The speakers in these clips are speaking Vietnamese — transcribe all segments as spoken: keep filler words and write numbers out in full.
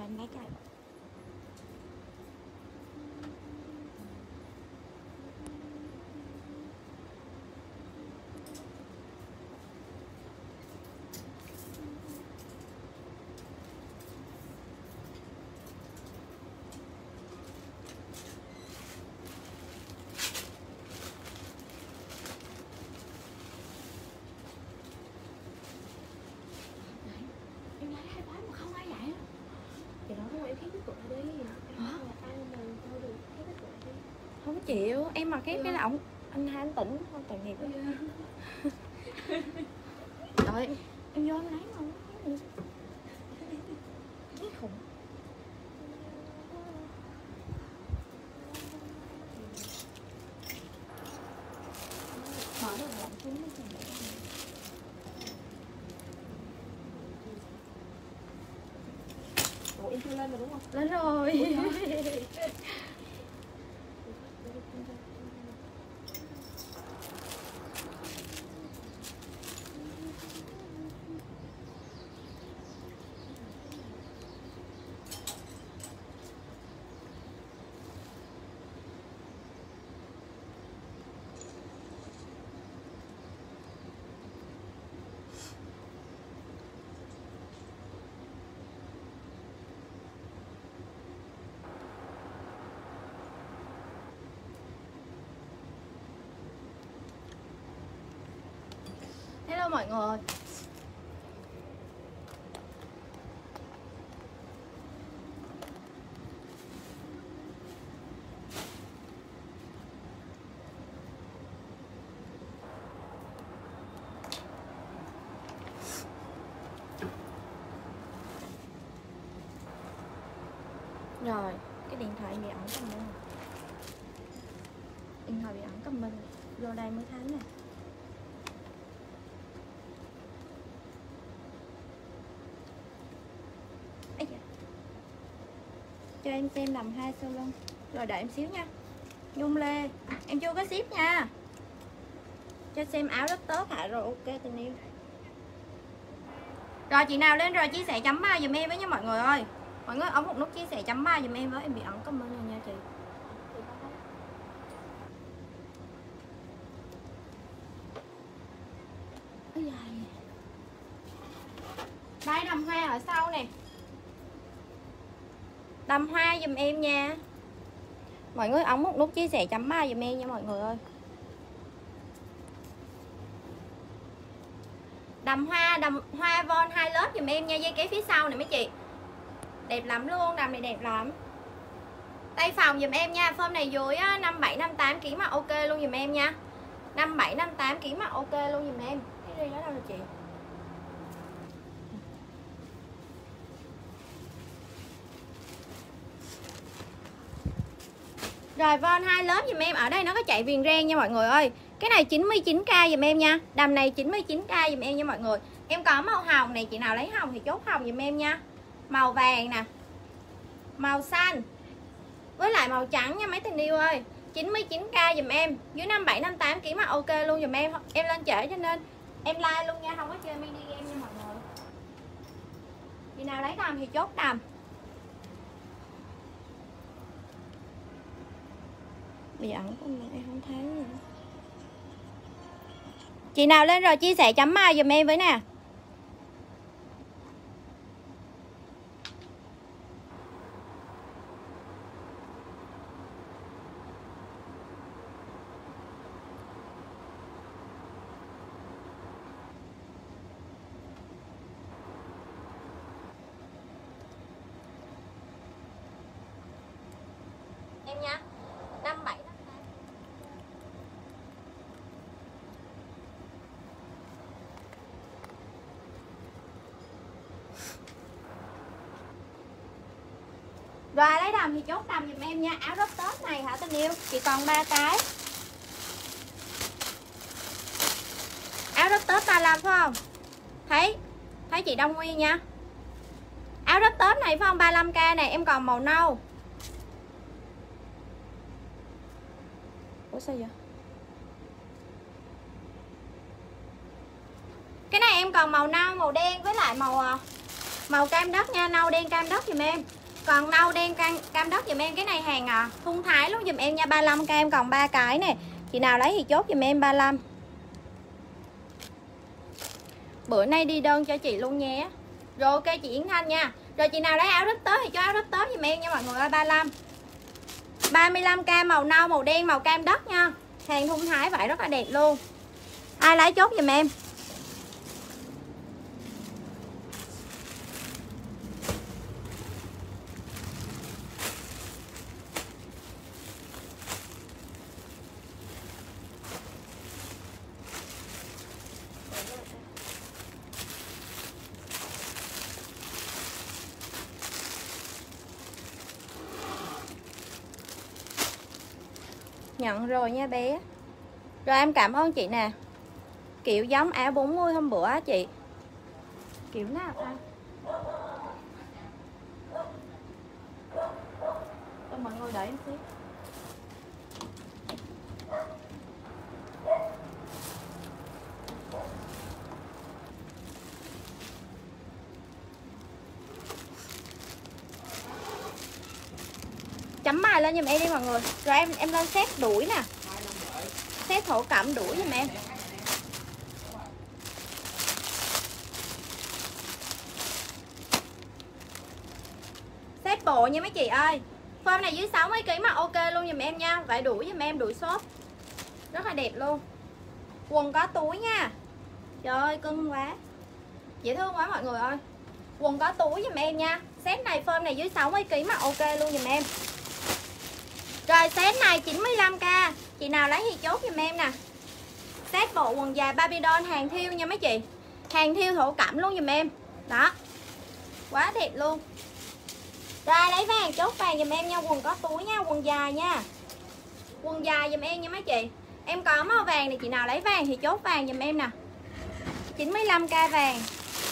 em mấy cái. Không chịu, em mà cái cái là ông anh hai anh tỉnh không tội nghiệp. Trời em vô em lấy không? Cái khủng. Mở được bọn chúng nó chừng đấy. Ủa em chưa lên rồi đúng không? Lên rồi. Hello mọi người. Rồi, cái điện thoại bị ẩn comment. Điện thoại bị ẩn comment. Vô đây mới thấy nè. Cho em xem đầm hai sau lưng. Rồi đợi em xíu nha. Nhung Lê, em chưa có ship nha. Cho xem áo rất tốt hả? Rồi ok tình yêu. Rồi chị nào lên rồi chia sẻ chấm ba giùm em với nha mọi người ơi. Mọi người ấn một nút chia sẻ chấm ba giùm em với, em bị ẩn comment rồi nha chị. Đây đầm hoa ở sau nè. Đầm hoa giùm em nha. Mọi người ấn một nút chia sẻ chấm ba giùm em nha mọi người ơi. Đầm hoa, đầm hoa von hai lớp giùm em nha. Dây kéo phía sau này mấy chị. Đẹp lắm luôn, đầm này đẹp lắm. Tay phòng giùm em nha. Form này dưới năm bảy năm tám ký mặc ok luôn giùm em nha. Năm bảy năm tám ký mặc ok luôn giùm em. Cái đi đó đâu rồi chị? Rồi von hai lớp giùm em. Ở đây nó có chạy viền ren nha mọi người ơi. Cái này chín mươi chín k giùm em nha. Đầm này chín mươi chín k giùm em nha mọi người. Em có màu hồng này, chị nào lấy hồng thì chốt hồng giùm em nha. Màu vàng nè, màu xanh với lại màu trắng nha mấy tình yêu ơi. Chín mươi chín k giùm em. Dưới năm bảy năm tám ký mà ok luôn giùm em. Em lên trễ cho nên em like luôn nha, không có chơi mini game nha mọi người. Chị nào lấy đầm thì chốt đầm. Bị ẩn của mình em không thấy nữa. Chị nào lên rồi chia sẻ chấm mai giùm em với nè. Em nha. Năm bảy rồi lấy đầm thì chốt đầm giùm em nha. Áo rất Tết này hả tình yêu? Chỉ còn ba cái. Áo rất Tết ba mươi lăm phải không? Thấy thấy chị Đông Nguyên nha. Áo rất Tết này phải không? ba mươi lăm k này, em còn màu nâu. Ủa sao vậy? Cái này em còn màu nâu, màu đen với lại màu Màu cam đất nha, nâu đen cam đất giùm em. Còn nâu đen cam, cam đất giùm em. Cái này hàng à, thun thái luôn giùm em nha. ba mươi lăm k em còn ba cái nè. Chị nào lấy thì chốt giùm em ba mươi lăm. Bữa nay đi đơn cho chị luôn nhé. Rồi ok chị Yến Thanh nha. Rồi chị nào lấy áo rít tới thì cho áo rít tới giùm em nha mọi người ơi. ba mươi lăm. ba mươi lăm k màu nâu, màu đen, màu cam đất nha. Hàng thun thái vải rất là đẹp luôn. Ai lấy chốt giùm em. Nhận rồi nha bé. Rồi em cảm ơn chị nè. Kiểu giống áo bốn mươi hôm bữa á chị. Kiểu nào ta? Cho mọi người đợi em xíu. Chấm mài lên giùm em đi mọi người. Rồi em em lên set đuổi nè. Set thổ cẩm đuổi giùm em. Set bộ nha mấy chị ơi. Form này dưới sáu mươi ký mà ok luôn giùm em nha. Vậy đuổi giùm em, đuổi shop. Rất là đẹp luôn. Quần có túi nha. Trời ơi cưng quá. Dễ thương quá mọi người ơi. Quần có túi giùm em nha. Set này form này dưới sáu mươi ký mà ok luôn giùm em. Rồi set này chín mươi lăm k. Chị nào lấy thì chốt giùm em nè. Set bộ quần dài Barbie doll hàng thiêu nha mấy chị. Hàng thiêu thổ cẩm luôn giùm em. Đó. Quá đẹp luôn. Rồi lấy vàng chốt vàng giùm em nha. Quần có túi nha, quần dài nha. Quần dài giùm em nha mấy chị. Em có màu vàng này, chị nào lấy vàng thì chốt vàng giùm em nè. chín mươi lăm k vàng.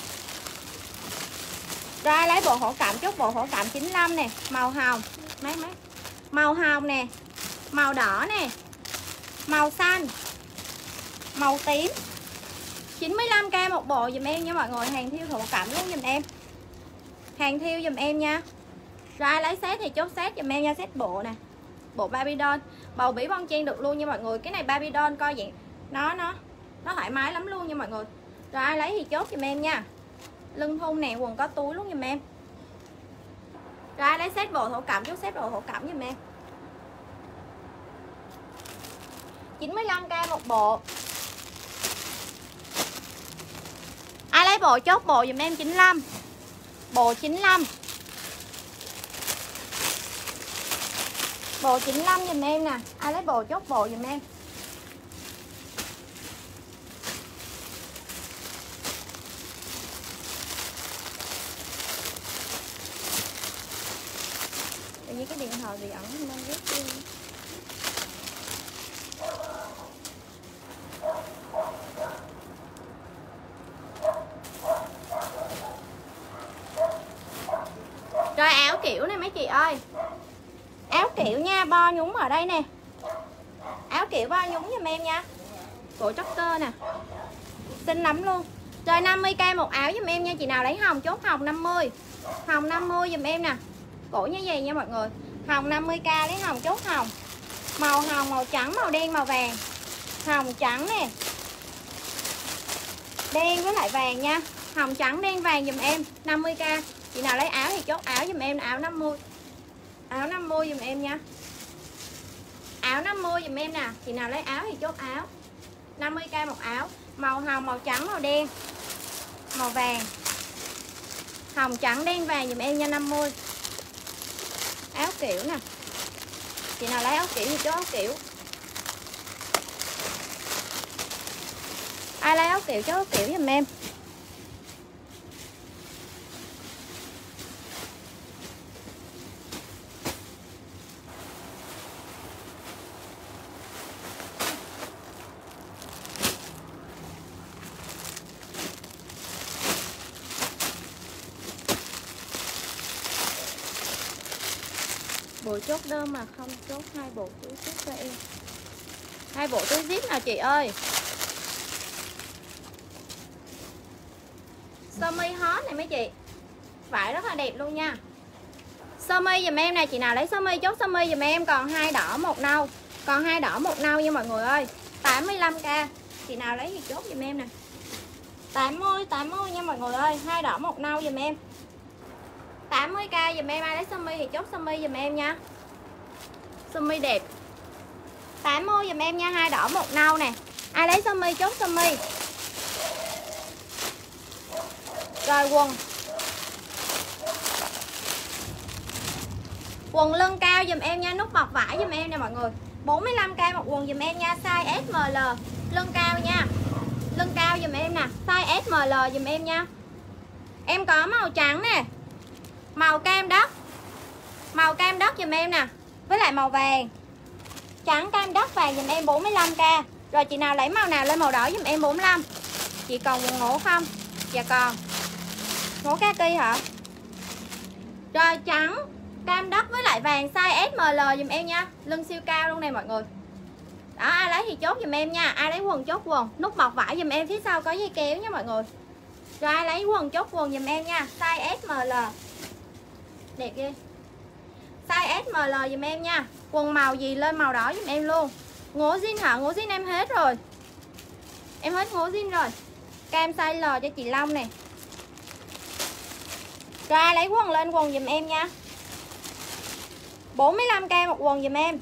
Rồi lấy bộ thổ cẩm, chốt bộ thổ cẩm chín mươi lăm nè. Màu hồng. Mấy mấy. Màu hồng nè. Màu đỏ nè. Màu xanh. Màu tím. chín mươi lăm k một bộ giùm em nha mọi người. Hàng thiêu thổ cẩm luôn giùm em. Hàng thiêu giùm em nha. Rồi lấy set thì chốt set giùm em nha. Set bộ nè. Bộ Barbie doll. Bầu bỉ bon chen được luôn nha mọi người. Cái này Barbie doll coi vậy. Nó nó Nó thoải mái lắm luôn nha mọi người. Rồi ai lấy thì chốt giùm em nha. Lưng thun nè, quần có túi luôn giùm em. Rồi ai lấy set bộ thổ cẩm, chốt set bộ thổ cẩm giùm em. chín mươi lăm k một bộ. Ai lấy bộ chốt bộ giùm em chín mươi lăm. Bộ chín mươi lăm. Bộ chín mươi lăm giùm em nè. Ai lấy bộ chốt bộ giùm em. Tự nhiên cái điện thoại bị ẩn nên rất đi. Rồi áo kiểu này mấy chị ơi. Áo kiểu nha, bo nhúng ở đây nè. Áo kiểu bo nhúng giùm em nha. Cổ choker nè. Xinh lắm luôn. Rồi năm mươi k một áo giùm em nha. Chị nào lấy hồng chốt hồng năm mươi. Hồng năm mươi giùm em nè. Cổ như vậy nha mọi người. Hồng năm mươi k lấy hồng chốt hồng. Màu hồng, màu trắng, màu đen, màu vàng. Hồng trắng nè. Đen với lại vàng nha. Hồng trắng đen vàng giùm em năm mươi k. Chị nào lấy áo thì chốt áo giùm em. Áo năm mươi. Áo năm mươi giùm em nha. Áo năm mươi giùm em nè. Chị nào lấy áo thì chốt áo. năm mươi k một áo. Màu hồng, màu trắng, màu đen, màu vàng. Hồng trắng đen vàng giùm em nha năm mươi. Áo kiểu nè. Chị nào lấy áo kiểu thì chốt áo kiểu. Ai lấy áo kiểu chốt áo kiểu giùm em. Bộ chốt đơn mà không chốt hai bộ túi zip cho em. Hai bộ túi zip nào chị ơi. Sơ mi hot này mấy chị. Vải rất là đẹp luôn nha. Sơ mi dùm em nè, chị nào lấy sơ mi chốt sơ mi dùm em, còn hai đỏ một nâu. Còn hai đỏ một nâu nha mọi người ơi. tám mươi lăm k. Chị nào lấy thì chốt dùm em nè. tám mươi tám mươi nha mọi người ơi, hai đỏ một nâu dùm em. tám mươi k dùm em, ai lấy sơ mi thì chốt sơ mi dùm em nha. Sơ mi đẹp. tám mươi dùm em nha, hai đỏ một nâu nè. Ai lấy sơ mi chốt sơ mi. Rồi quần. Quần lưng cao dùm em nha, nút bọc vải dùm em nè mọi người. bốn mươi lăm k một quần dùm em nha, size ét em lờ. Lưng cao nha. Lưng cao dùm em nè, size ét em lờ dùm em nha. Em có màu trắng nè, màu cam đất, màu cam đất dùm em nè, với lại màu vàng. Trắng cam đất vàng dùm em bốn mươi lăm k. Rồi chị nào lấy màu nào lên màu đỏ dùm em bốn mươi lăm. Chị còn quần ngố không? Dạ còn. Ngố kaki hả? Rồi trắng cam đất với lại vàng size ét em lờ dùm em nha. Lưng siêu cao luôn này mọi người. Đó, ai lấy thì chốt dùm em nha. Ai lấy quần chốt quần. Nút bọc vải dùm em, phía sau có dây kéo nha mọi người. Rồi ai lấy quần chốt quần dùm em nha. Size ét em lờ. Đẹp ghê. Size ét em lờ dùm em nha. Quần màu gì lên màu đỏ dùm em luôn. Ngố zin hả? Ngố zin em hết rồi. Em hết ngố zin rồi. Cam size L cho chị Long nè. Rồi ai lấy quần lên quần dùm em nha. bốn mươi lăm k một quần dùm em.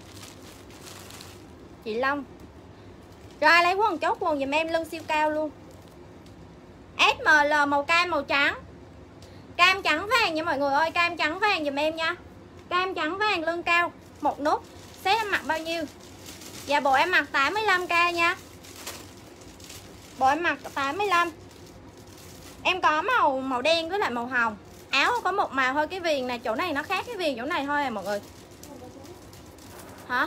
Chị Long. Rồi ai lấy quần chốt quần dùm em, lưng siêu cao luôn. ét em lờ màu cam màu trắng. Cam trắng vàng nha mọi người ơi, cam trắng vàng dùm em nha. Cam trắng vàng lưng cao, một nút. Set em mặc bao nhiêu? Dạ bộ em mặc tám mươi lăm k nha. Bộ em mặc tám mươi lăm. Em có màu màu đen với lại màu hồng. Áo có một màu thôi, cái viền này chỗ này nó khác cái viền chỗ này thôi à mọi người. Hả?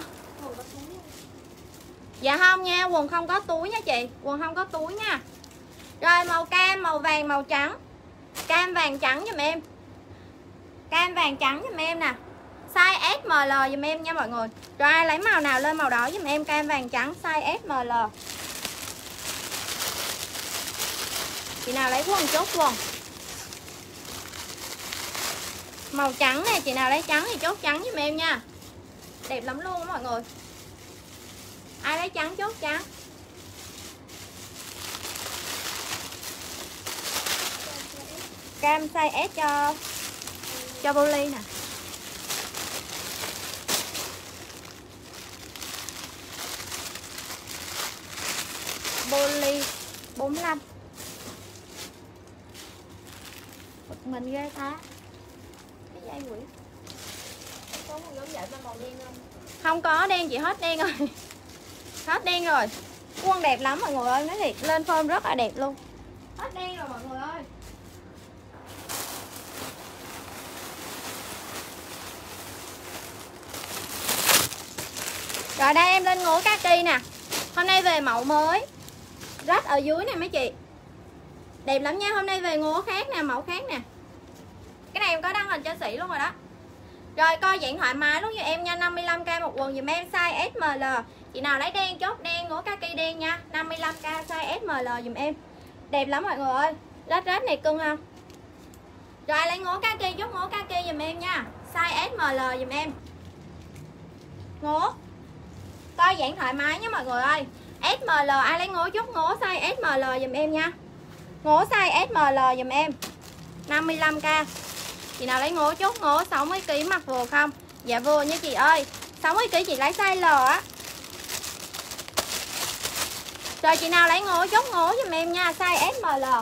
Dạ không nha, quần không có túi nha chị. Quần không có túi nha. Rồi màu cam, màu vàng, màu trắng. Cam vàng trắng giùm em. Cam vàng trắng giùm em nè. Size ét em lờ giùm em nha mọi người. Rồi ai lấy màu nào lên màu đỏ giùm em, cam vàng trắng size ét em lờ. Chị nào lấy quần chốt quần. Màu trắng nè, chị nào lấy trắng thì chốt trắng giùm em nha. Đẹp lắm luôn đó mọi người. Ai lấy trắng chốt trắng. Cam size S cho cho Bolly nè. Bolly bốn mươi lăm. Mình ghê ta. Cái dây quỷ. Có một giống vậy màu đen không? Không có đen, chị hết đen rồi. Hết đen rồi. Quần đẹp lắm mọi người ơi, nói thiệt lên form rất là đẹp luôn. Hết đen rồi mọi người ơi. Rồi đây em lên ngố kaki nè. Hôm nay về mẫu mới. Rách ở dưới nè mấy chị. Đẹp lắm nha, hôm nay về ngố khác nè, mẫu khác nè. Cái này em có đăng hình cho Sĩ luôn rồi đó. Rồi coi dạng thoải mái luôn cho em nha. Năm mươi lăm k một quần dùm em size ét em lờ. Chị nào lấy đen chốt đen, ngố kaki đen nha. Năm mươi lăm k size ét em lờ dùm em. Đẹp lắm mọi người ơi. Rách rách này cưng không? Rồi lấy ngố kaki, chốt ngố kaki dùm em nha. Size ét em lờ dùm em. Ngố coi dạng thoải mái nha mọi người ơi. ét em lờ ai lấy ngố chốt ngố size ét em lờ dùm em nha. Ngố size ét em lờ dùm em. năm mươi lăm k. Chị nào lấy ngố chốt ngố. Sáu mươi ký mặc vừa không? Dạ vừa nha chị ơi. Sáu mươi ký chị lấy size L á. Rồi chị nào lấy ngố chốt ngố dùm em nha. Size ét em lờ.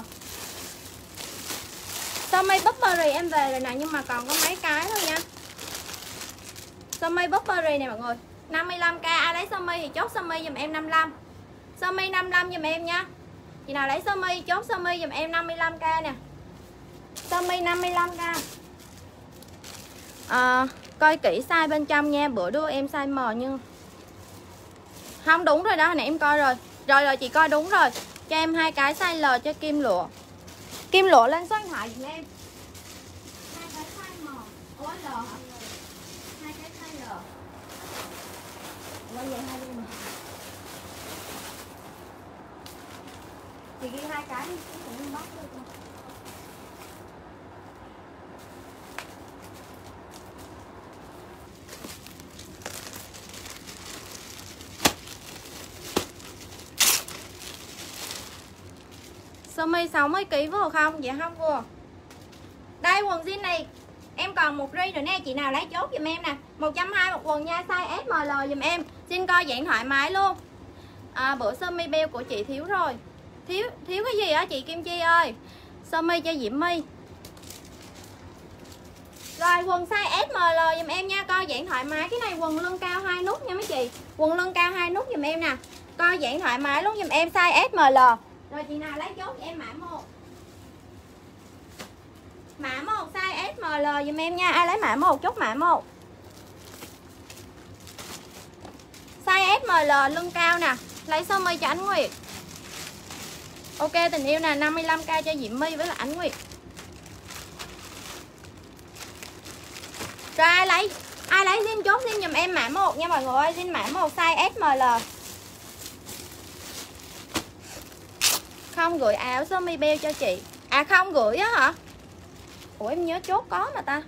Sơ mi Burberry em về rồi nè, nhưng mà còn có mấy cái thôi nha. Sơ mi Burberry nè mọi người, năm mươi lăm k. Ai lấy sơ mi thì chốt sơ mi dùm em năm mươi lăm. Sơ mi năm mươi lăm dùm em nha. Chị nào lấy sơ mi chốt sơ mi dùm em năm mươi lăm k nè. Sơ mi năm mươi lăm k. À, coi kỹ size bên trong nha. Bữa đưa em size M nhưng không đúng rồi đó, hồi nãy em coi rồi. Rồi rồi chị coi đúng rồi. Cho em hai cái size L cho Kim Lụa. Kim Lụa lên số điện thoại dùm em. Hai cái size M. Ủa L hả? Hai cái size L. Ủa vậy hai cái M. Chị ghi hai cái đi, cũng bóc được. Sơ mi sáu mươi ki lô gam vừa không? Dạ không vừa. Đây quần jean này em còn một ri rồi nè, chị nào lấy chốt giùm em nè. một trăm hai mươi một quần nha, size ét em lờ giùm em. Xin co giãn thoải mái luôn. À, bữa sơ mi beo của chị thiếu rồi. Thiếu thiếu cái gì á chị Kim Chi ơi? Sơ mi cho Diễm My. Rồi quần size ét em lờ giùm em nha, co giãn thoải mái. Cái này quần lưng cao hai nút nha mấy chị. Quần lưng cao hai nút giùm em nè. Co giãn thoải mái luôn giùm em, size ét em lờ. Rồi chị nào lấy chốt cho em mã một. Mã một size ét em lờ giùm em nha. Ai lấy mã một chốt mã một. Size ét em lờ lưng cao nè. Lấy sơ mi cho Ánh Nguyệt. Ok tình yêu nè, năm mươi lăm k cho Diễm My với là Ánh Nguyệt. Rồi ai lấy ai lấy zin chốt zin giùm em mã một nha mọi người ơi, zin mã một size ét em lờ. Không gửi áo sơ mi beo cho chị. À không gửi á hả? Ủa em nhớ chốt có mà ta.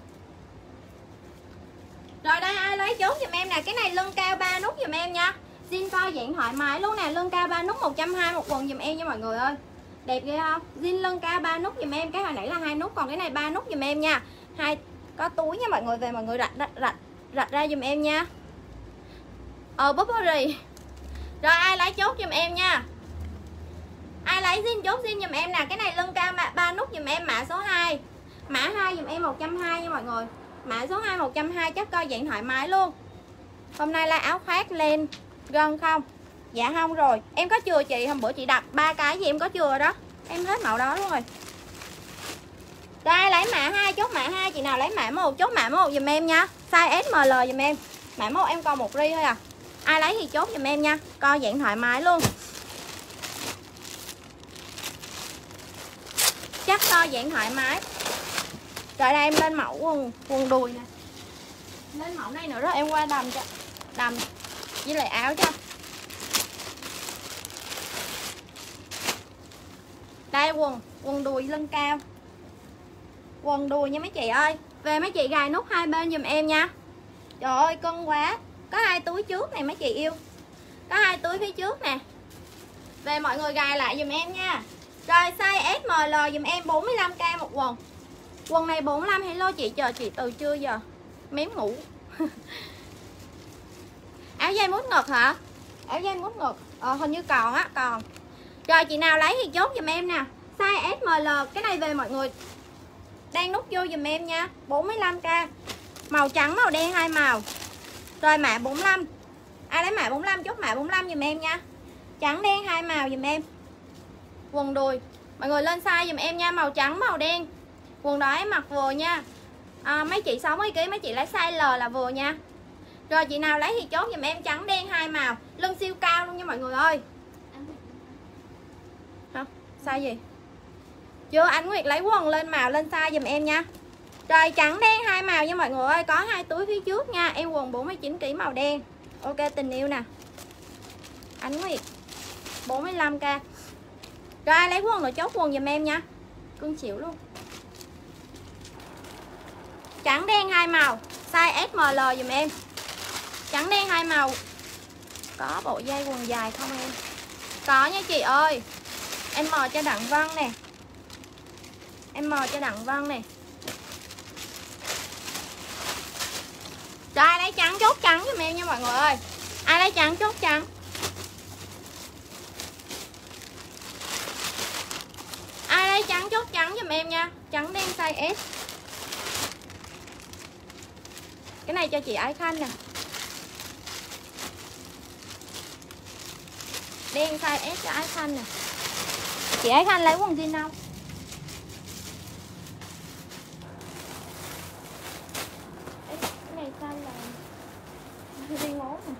Rồi đây ai lấy chốt giùm em nè, cái này lưng cao ba nút giùm em nha. Zin co giãn thoải mái luôn nè, lưng cao ba nút một trăm hai mươi một quần giùm em nha mọi người ơi. Đẹp ghê không? Zin lưng cao ba nút giùm em, cái hồi nãy là hai nút còn cái này ba nút giùm em nha. Hai có túi nha mọi người, về mọi người rạch rạch rạch, rạch ra giùm em nha. Ờ Burberry. Rồi ai lấy chốt giùm em nha. Ai lấy zin chốt zin giùm em nè, cái này lưng cao ba nút giùm em mã số hai. Mã hai giùm em một trăm hai mươi nha mọi người. Mã số hai một trăm hai mươi chắc co giãn thoải mái luôn. Hôm nay là áo khoác lên gân không? Dạ không rồi. Em có chừa chị, hôm bữa chị đặt ba cái gì em có chừa đó. Em hết màu đó luôn rồi. Rồi ai lấy mã hai chốt mã hai, chị nào lấy mã một chốt mã một giùm em nha. Size ét em lờ giùm em. Mã một em còn một ri thôi à. Ai lấy thì chốt giùm em nha. Co giãn thoải mái luôn. Chắc co giãn thoải mái. Rồi đây em lên mẫu quần, quần đùi nè. Lên mẫu này nữa đó, em qua đầm cho. Đầm với lại áo cho. Đây quần, quần đùi lưng cao. Quần đùi nha mấy chị ơi. Về mấy chị gài nút hai bên giùm em nha. Trời ơi cân quá. Có hai túi trước này mấy chị yêu. Có hai túi phía trước nè. Về mọi người gài lại giùm em nha. Rồi size ét em lờ giùm em bốn mươi lăm k một quần. Quần này bốn mươi lăm, hello chị, chờ chị từ trưa giờ mém ngủ. Áo dây mút ngực hả? Áo dây mút ngực ờ, hình như còn á, còn. Rồi chị nào lấy thì chốt giùm em nè. Size ét em lờ, cái này về mọi người đang nút vô giùm em nha. bốn mươi lăm k. Màu trắng màu đen hai màu. Rồi mã bốn mươi lăm. Ai lấy mã bốn mươi lăm chốt mã bốn mươi lăm giùm em nha. Trắng đen hai màu giùm em. Quần đùi mọi người lên size giùm em nha, màu trắng màu đen. Quần đó em mặc vừa nha. À, mấy chị sáu mươi ki lô gam mấy chị lấy size L là vừa nha. Rồi chị nào lấy thì chốt giùm em trắng đen hai màu, lưng siêu cao luôn nha mọi người ơi. Hả? Size gì? Chưa, Ánh Nguyệt lấy quần lên màu lên size giùm em nha. Rồi trắng đen hai màu nha mọi người ơi, có hai túi phía trước nha. Em quần bốn mươi chín ki lô gam màu đen. Ok tình yêu nè. Ánh Nguyệt bốn mươi lăm k. Rồi ai lấy quần rồi chốt quần giùm em nha. Cưng chịu luôn. Trắng đen hai màu, size ét em lờ giùm em. Trắng đen hai màu. Có bộ dây quần dài không em? Có nha chị ơi. Em mò cho Đặng Văn nè. Em mò cho Đặng Văn nè. Rồi ai lấy trắng chốt trắng giùm em nha mọi người ơi. Ai lấy trắng chốt trắng. Ai lấy trắng chốt trắng giùm em nha. Trắng đen size S. Cái này cho chị Ái Khanh nè. Đen size S cho Ái Khanh nè. Chị Ái Khanh lấy quần jean không? Cái này size là jean ngố nè.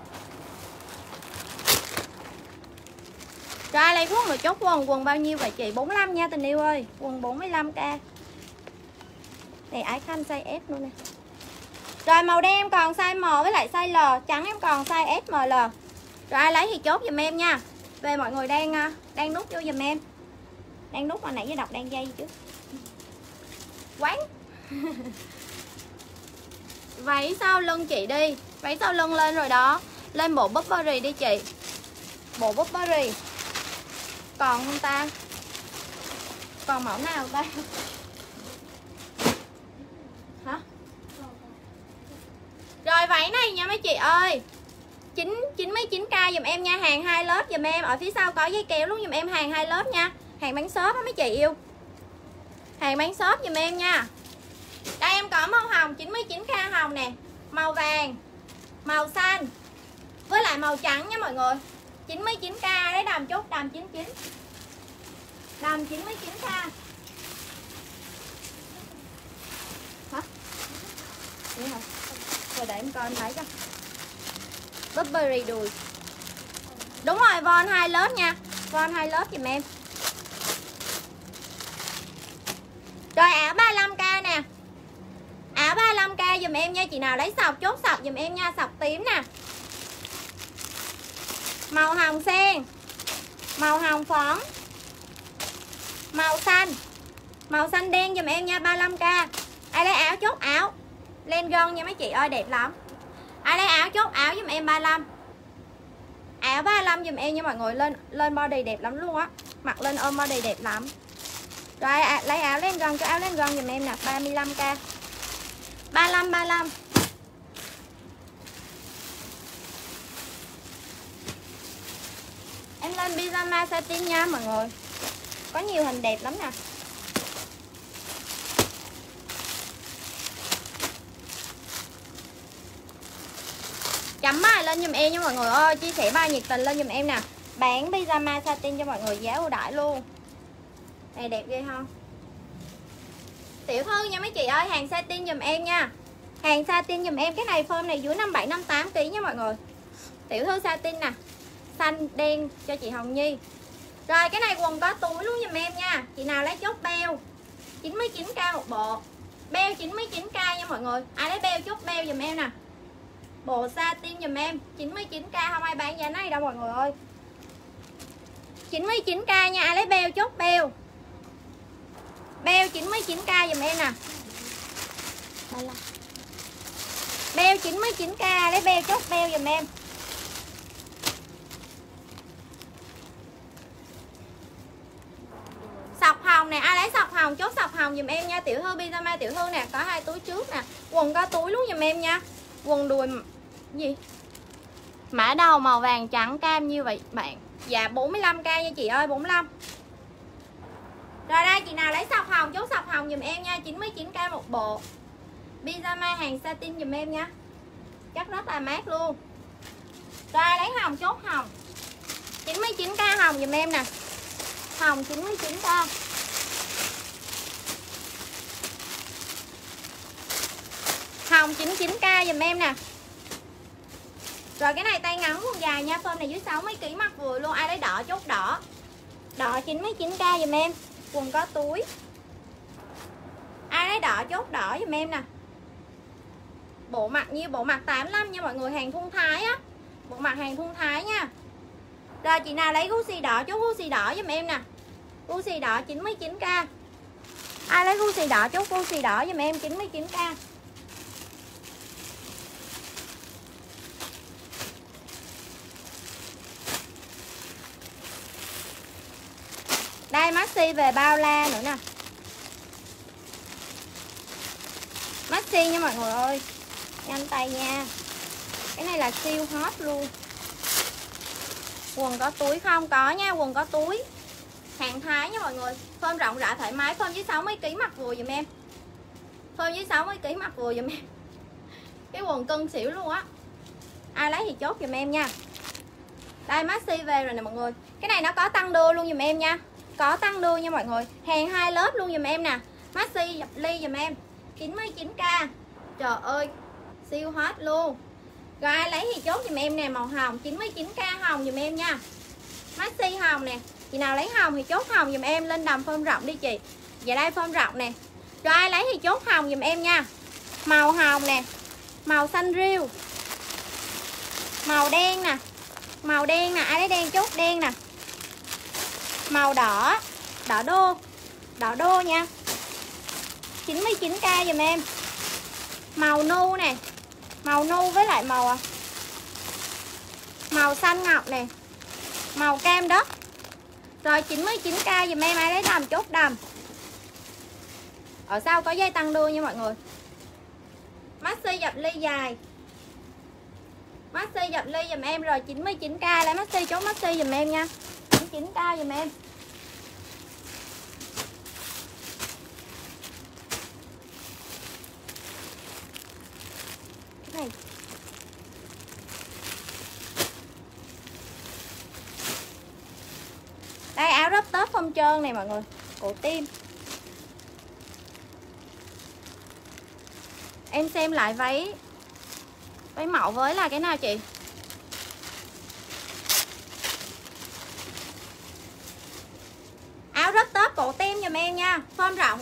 Rồi ai lấy quần rồi chốt quần. Quần bao nhiêu vậy chị? bốn mươi lăm nha tình yêu ơi. Quần bốn mươi lăm k. Này Ái Khanh size S luôn nè. Rồi màu đen em còn size M với lại size L. Trắng em còn size ét em lờ. Rồi ai lấy thì chốt giùm em nha. Về mọi người đang đang nút vô giùm em. Đang nút mà nãy giờ đọc đang dây chứ. Quán. Váy sau lưng chị đi. Váy sau lưng lên rồi đó. Lên bộ Burberry đi chị. Bộ Burberry còn không ta? Còn mẫu nào đây? Hả? Rồi váy này nha mấy chị ơi, chín mươi chín k dùm em nha, hàng hai lớp dùm em. Ở phía sau có dây kéo luôn dùm em, hàng hai lớp nha. Hàng bán shop á mấy chị yêu. Hàng bán shop dùm em nha. Đây em có màu hồng chín mươi chín k hồng nè, màu vàng, màu xanh với lại màu trắng nha mọi người. chín mươi chín k đấy, đầm chốt đầm chín mươi chín. Đầm chín mươi chín k. Hả? Vậy hả? Rồi để em coi em thấy cho. Burberry đùi. Đúng rồi, von hai lớp nha. Von hai lớp giùm em. Rồi áo ba mươi lăm k nè. Áo ba mươi lăm k dùm em nha. Chị nào lấy sọc chốt sọc dùm em nha. Sọc tím nè, màu hồng sen, màu hồng phấn, màu xanh, màu xanh đen dùm em nha. Ba mươi lăm k. Ai lấy áo chốt áo. Len gân nha mấy chị ơi, đẹp lắm. Ai lấy áo chốt áo dùm em ba mươi lăm. Áo ba mươi lăm dùm em nha mọi người. Lên lên body đẹp lắm luôn á. Mặc lên ôm body đẹp lắm. Rồi à, lấy áo len gân cho áo len gân dùm em nè. Ba mươi lăm k. Ba mươi lăm ba mươi lăm. Em lên pyjama satin nha mọi người. Có nhiều hình đẹp lắm nè. Chấm bài lên giùm em nha mọi người ơi. Chia sẻ bài nhiệt tình lên giùm em nè. Bán pyjama satin cho mọi người giá ưu đãi luôn. Này đẹp ghê không? Tiểu thư nha mấy chị ơi, hàng satin giùm em nha. Hàng satin giùm em. Cái này form này dưới năm mươi bảy năm mươi tám ki lô gam nha mọi người. Tiểu thư satin nè. Xanh đen cho chị Hồng Nhi. Rồi cái này quần có túi luôn giùm em nha. Chị nào lấy chốt beo chín mươi chín k một bộ. Beo chín mươi chín k nha mọi người. Ai lấy beo chốt beo giùm em nè. Bộ satin giùm em chín mươi chín k, không ai bán giá này đâu mọi người ơi. chín mươi chín k nha. Ai lấy beo chốt beo. Beo chín mươi chín k giùm em nè. Beo chín mươi chín k, lấy beo chốt beo giùm em. Sọc hồng nè, ai lấy sọc hồng chốt sọc hồng giùm em nha. Tiểu thư pyjama tiểu thư nè, có hai túi trước nè. Quần có túi luôn giùm em nha. Quần đùi gì? Mã đầu màu vàng trắng cam như vậy bạn. Dạ bốn mươi lăm k nha chị ơi, bốn mươi lăm. Rồi đây chị nào lấy sọc hồng chốt sọc hồng giùm em nha, chín mươi chín k một bộ. Pyjama hàng satin giùm em nha. Chắc rất là mát luôn. Rồi lấy hồng chốt hồng chín mươi chín k hồng giùm em nè. Hồng chín mươi chín k. Hồng chín mươi chín k giùm em nè. Rồi cái này tay ngắn quần dài nha, form này dưới sáu mươi ki lô gam mặc vừa luôn. Ai lấy đỏ chốt đỏ. Đỏ chín mươi chín k giùm em. Quần có túi. Ai lấy đỏ chốt đỏ giùm em nè. Bộ mặt như bộ mặt tám mươi lăm nha mọi người, hàng thun thái á. Bộ mặt hàng thun thái nha. Rồi chị nào lấy Gucci đỏ chốt Gucci đỏ giùm em nè. Gucci đỏ chín mươi chín k. Ai lấy Gucci đỏ chốt Gucci đỏ giùm em chín mươi chín k. Đây maxi về bao la nữa nè. Maxi nha mọi người ơi. Nhanh tay nha. Cái này là siêu hot luôn. Quần có túi không? Có nha, quần có túi. Hàng Thái nha mọi người. Form rộng rãi thoải mái, form dưới sáu mươi ki lô gam mặc vừa giùm em. Form dưới sáu mươi ki lô gam mặc vừa giùm em. Cái quần cân xỉu luôn á. Ai lấy thì chốt giùm em nha. Đây maxi về rồi nè mọi người. Cái này nó có tăng đô luôn giùm em nha. Có tăng đô nha mọi người. Hàng hai lớp luôn giùm em nè. Maxi dập ly giùm em chín mươi chín k. Trời ơi, siêu hot luôn. Rồi ai lấy thì chốt giùm em nè, màu hồng chín mươi chín k hồng giùm em nha. Maxi hồng nè. Chị nào lấy hồng thì chốt hồng giùm em, lên đầm form rộng đi chị. Và đây form rộng nè. Rồi ai lấy thì chốt hồng giùm em nha. Màu hồng nè, màu xanh riêu, màu đen nè. Màu đen nè, ai lấy đen chốt đen nè. Màu đỏ, đỏ đô. Đỏ đô nha, chín mươi chín k giùm em. Màu nu nè. Màu nu với lại màu Màu xanh ngọc nè. Màu cam đất. Rồi chín mươi chín k giùm em, ai lấy đầm chốt đầm. Ở sau có dây tăng đuôi nha mọi người. Maxi dập ly dài. Maxi dập ly dùm em rồi chín mươi chín k, lấy maxi chốt maxi dùm em nha. chín mươi chín k dùm em. Cái này. Đây áo crop top không trơn này mọi người, cổ tim. Em xem lại váy váy mẫu với là cái nào chị? Áo crop top cổ tim giùm em nha, form rộng.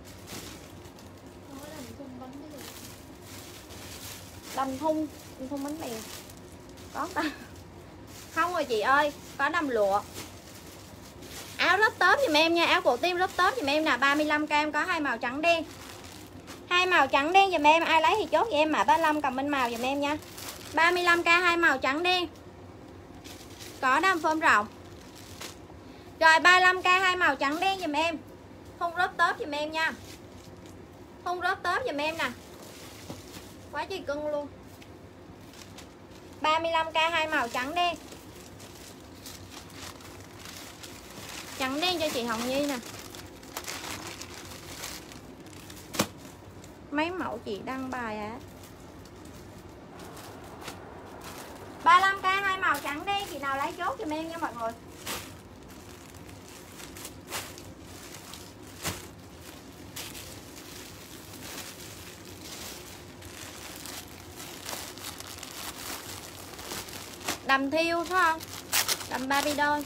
Đầm thun, đầm thun bánh bèo. Có ta? Không rồi chị ơi, có đầm lụa. Áo crop top giùm em nha, áo cổ tim crop top giùm em nè, ba mươi lăm k em có hai màu trắng đen. Hai màu trắng đen giùm em, ai lấy thì chốt cho em mã ba mươi lăm comment màu giùm em nha. ba mươi lăm k hai màu trắng đen. Có đầm form rộng. Rồi ba mươi lăm k hai màu trắng đen giùm em. Thun crop top giùm em nha. Thun crop top giùm em nè. Quá chi cưng luôn. ba mươi lăm k hai màu trắng đen. Trắng đen cho chị Hồng Nhi nè. Mấy mẫu chị đăng bài á. À? ba mươi lăm k hai màu trắng đen, chị nào lấy chốt giùm em nha mọi người. Đầm thiêu phải không? Đầm Barbie doll.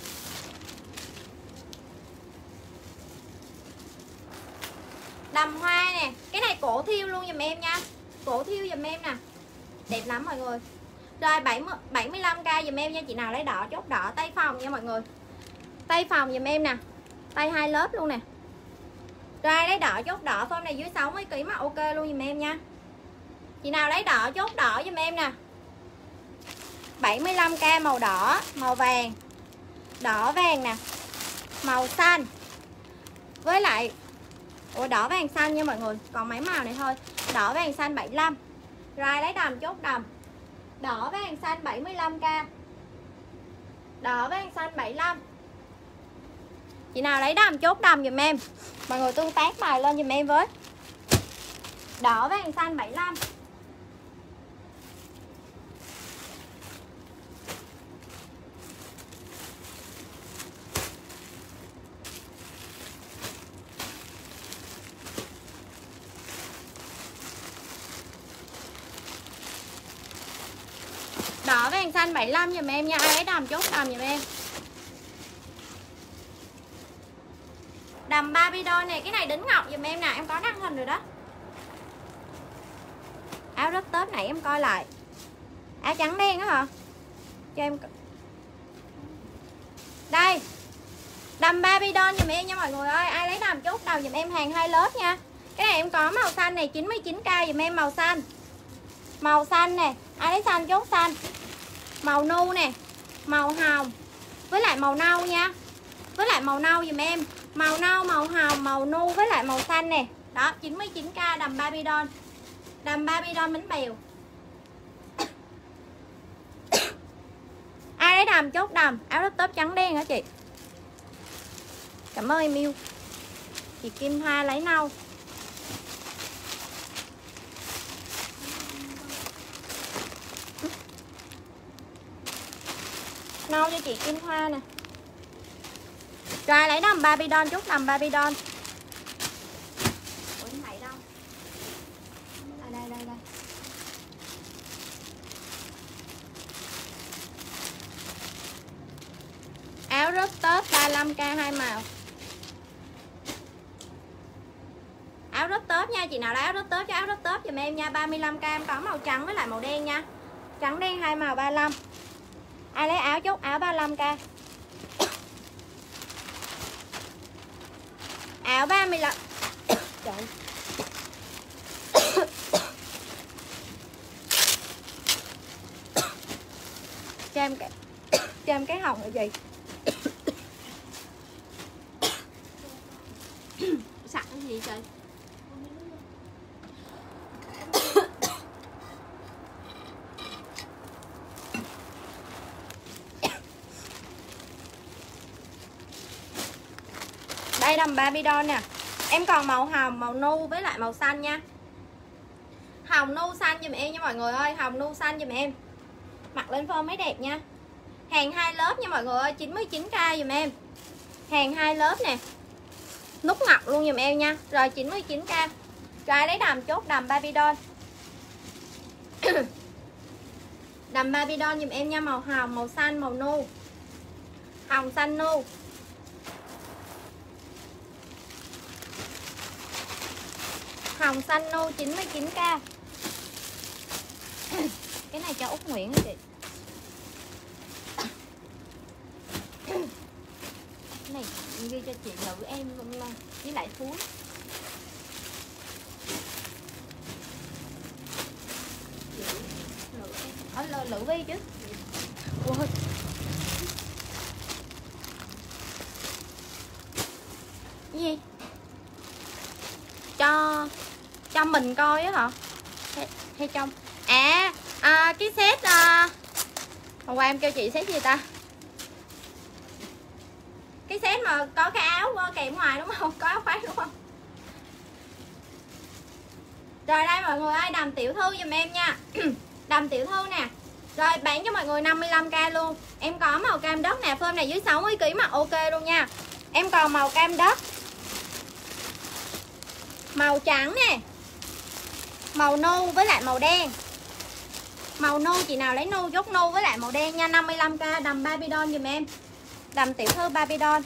Đầm hoa nè, cái này cổ thiêu luôn giùm em nha. Cổ thiêu giùm em nè. Đẹp lắm mọi người. Rồi bảy mươi lăm k giùm em nha, chị nào lấy đỏ chốt đỏ, tay phòng nha mọi người. Tay phòng giùm em nè. Tay hai lớp luôn nè. Rồi lấy đỏ chốt đỏ, form này dưới sáu mươi ki lô gam mà ok luôn giùm em nha. Chị nào lấy đỏ chốt đỏ giùm em nè. bảy mươi lăm k màu đỏ, màu vàng. Đỏ vàng nè. Màu xanh. Với lại ủa đỏ vàng xanh nha mọi người, còn mấy màu này thôi. Đỏ vàng xanh bảy mươi lăm. Rồi lấy đầm chốt đầm. Đỏ vàng xanh bảy mươi lăm k. Đỏ vàng xanh bảy mươi lăm. Chị nào lấy đầm chốt đầm giùm em. Mọi người tương tác bài lên giùm em với. Đỏ vàng xanh bảy mươi lăm. Đỏ vàng xanh bảy mươi lăm giùm em nha, ai lấy đầm chốt đầm giùm em. Đầm Barbie doll này, cái này đính ngọc giùm em nè, em có đăng hình rồi đó. Áo crop top này em coi lại. Áo trắng đen á hả? Cho em. Đây. Đầm Barbie doll giùm em nha mọi người ơi, ai lấy đầm chốt đầu giùm em, hàng hai lớp nha. Cái này em có màu xanh này chín mươi chín k giùm em, màu xanh. Màu xanh nè, ai lấy xanh chốt xanh. Màu nu nè, màu hồng với lại màu nâu nha. Với lại màu nâu giùm em. Màu nâu, màu hồng, màu nu với lại màu xanh nè. Đó, chín mươi chín k đầm Barbie doll. Đầm Barbie doll bánh bèo. Ai lấy đầm chốt đầm, áo crop top trắng đen hả chị? Cảm ơn em yêu. Chị Kim Hoa lấy nâu. Nâu cho chị Kim Hoa nè. Rồi lấy đầm Barbie doll chốt đầm Barbie doll. Ủa này đâu? À đây đây đây. Áo crop top ba mươi lăm k hai màu. Áo crop top nha, chị nào lấy áo crop top cho áo crop top giùm em nha, ba mươi lăm k em có màu trắng với lại màu đen nha. Trắng đen hai màu ba mươi lăm. Ai lấy áo chốt áo ba mươi lăm k. Áo ba mươi lăm. Trời. Cho em cái cho em cái hồng là gì? Sặc cái gì trời? Đây đầm Barbie doll nè. Em còn màu hồng, màu nu với lại màu xanh nha. Hồng nu xanh giùm em nha mọi người ơi. Hồng nu xanh giùm em. Mặc lên form mới đẹp nha. Hàng hai lớp nha mọi người ơi. chín mươi chín k giùm em. Hàng hai lớp nè. Nút ngọc luôn giùm em nha. Rồi chín mươi chín k. Rồi lấy đầm chốt đầm Barbie doll. Đầm Barbie doll giùm em nha. Màu hồng, màu xanh, màu nu. Hồng xanh nu. Hồng xanh nu chín mươi chín k. Cái này cho Út Nguyễn hả chị? Cái này ghi cho chị nữ em luôn là với lại Phú. Ở lờ Lữ Vi chứ. Ôi. Cái gì? Cho cho mình coi á hả? Hay, hay trong à, à cái set à, hôm qua em kêu chị set gì ta? Cái set mà có cái áo kèm ngoài đúng không? Có áo khoác đúng không? Rồi đây mọi người ơi, đầm tiểu thư giùm em nha. Đầm tiểu thư nè. Rồi bán cho mọi người năm mươi lăm k luôn. Em có màu cam đất nè, form này dưới sáu mươi ki lô gam mà ok luôn nha. Em còn màu cam đất, màu trắng nè, màu nu với lại màu đen. Màu nu chị nào lấy nu chốt nu với lại màu đen nha. Năm mươi lăm k đầm Barbie doll giùm em. Đầm tiểu thư Barbie doll.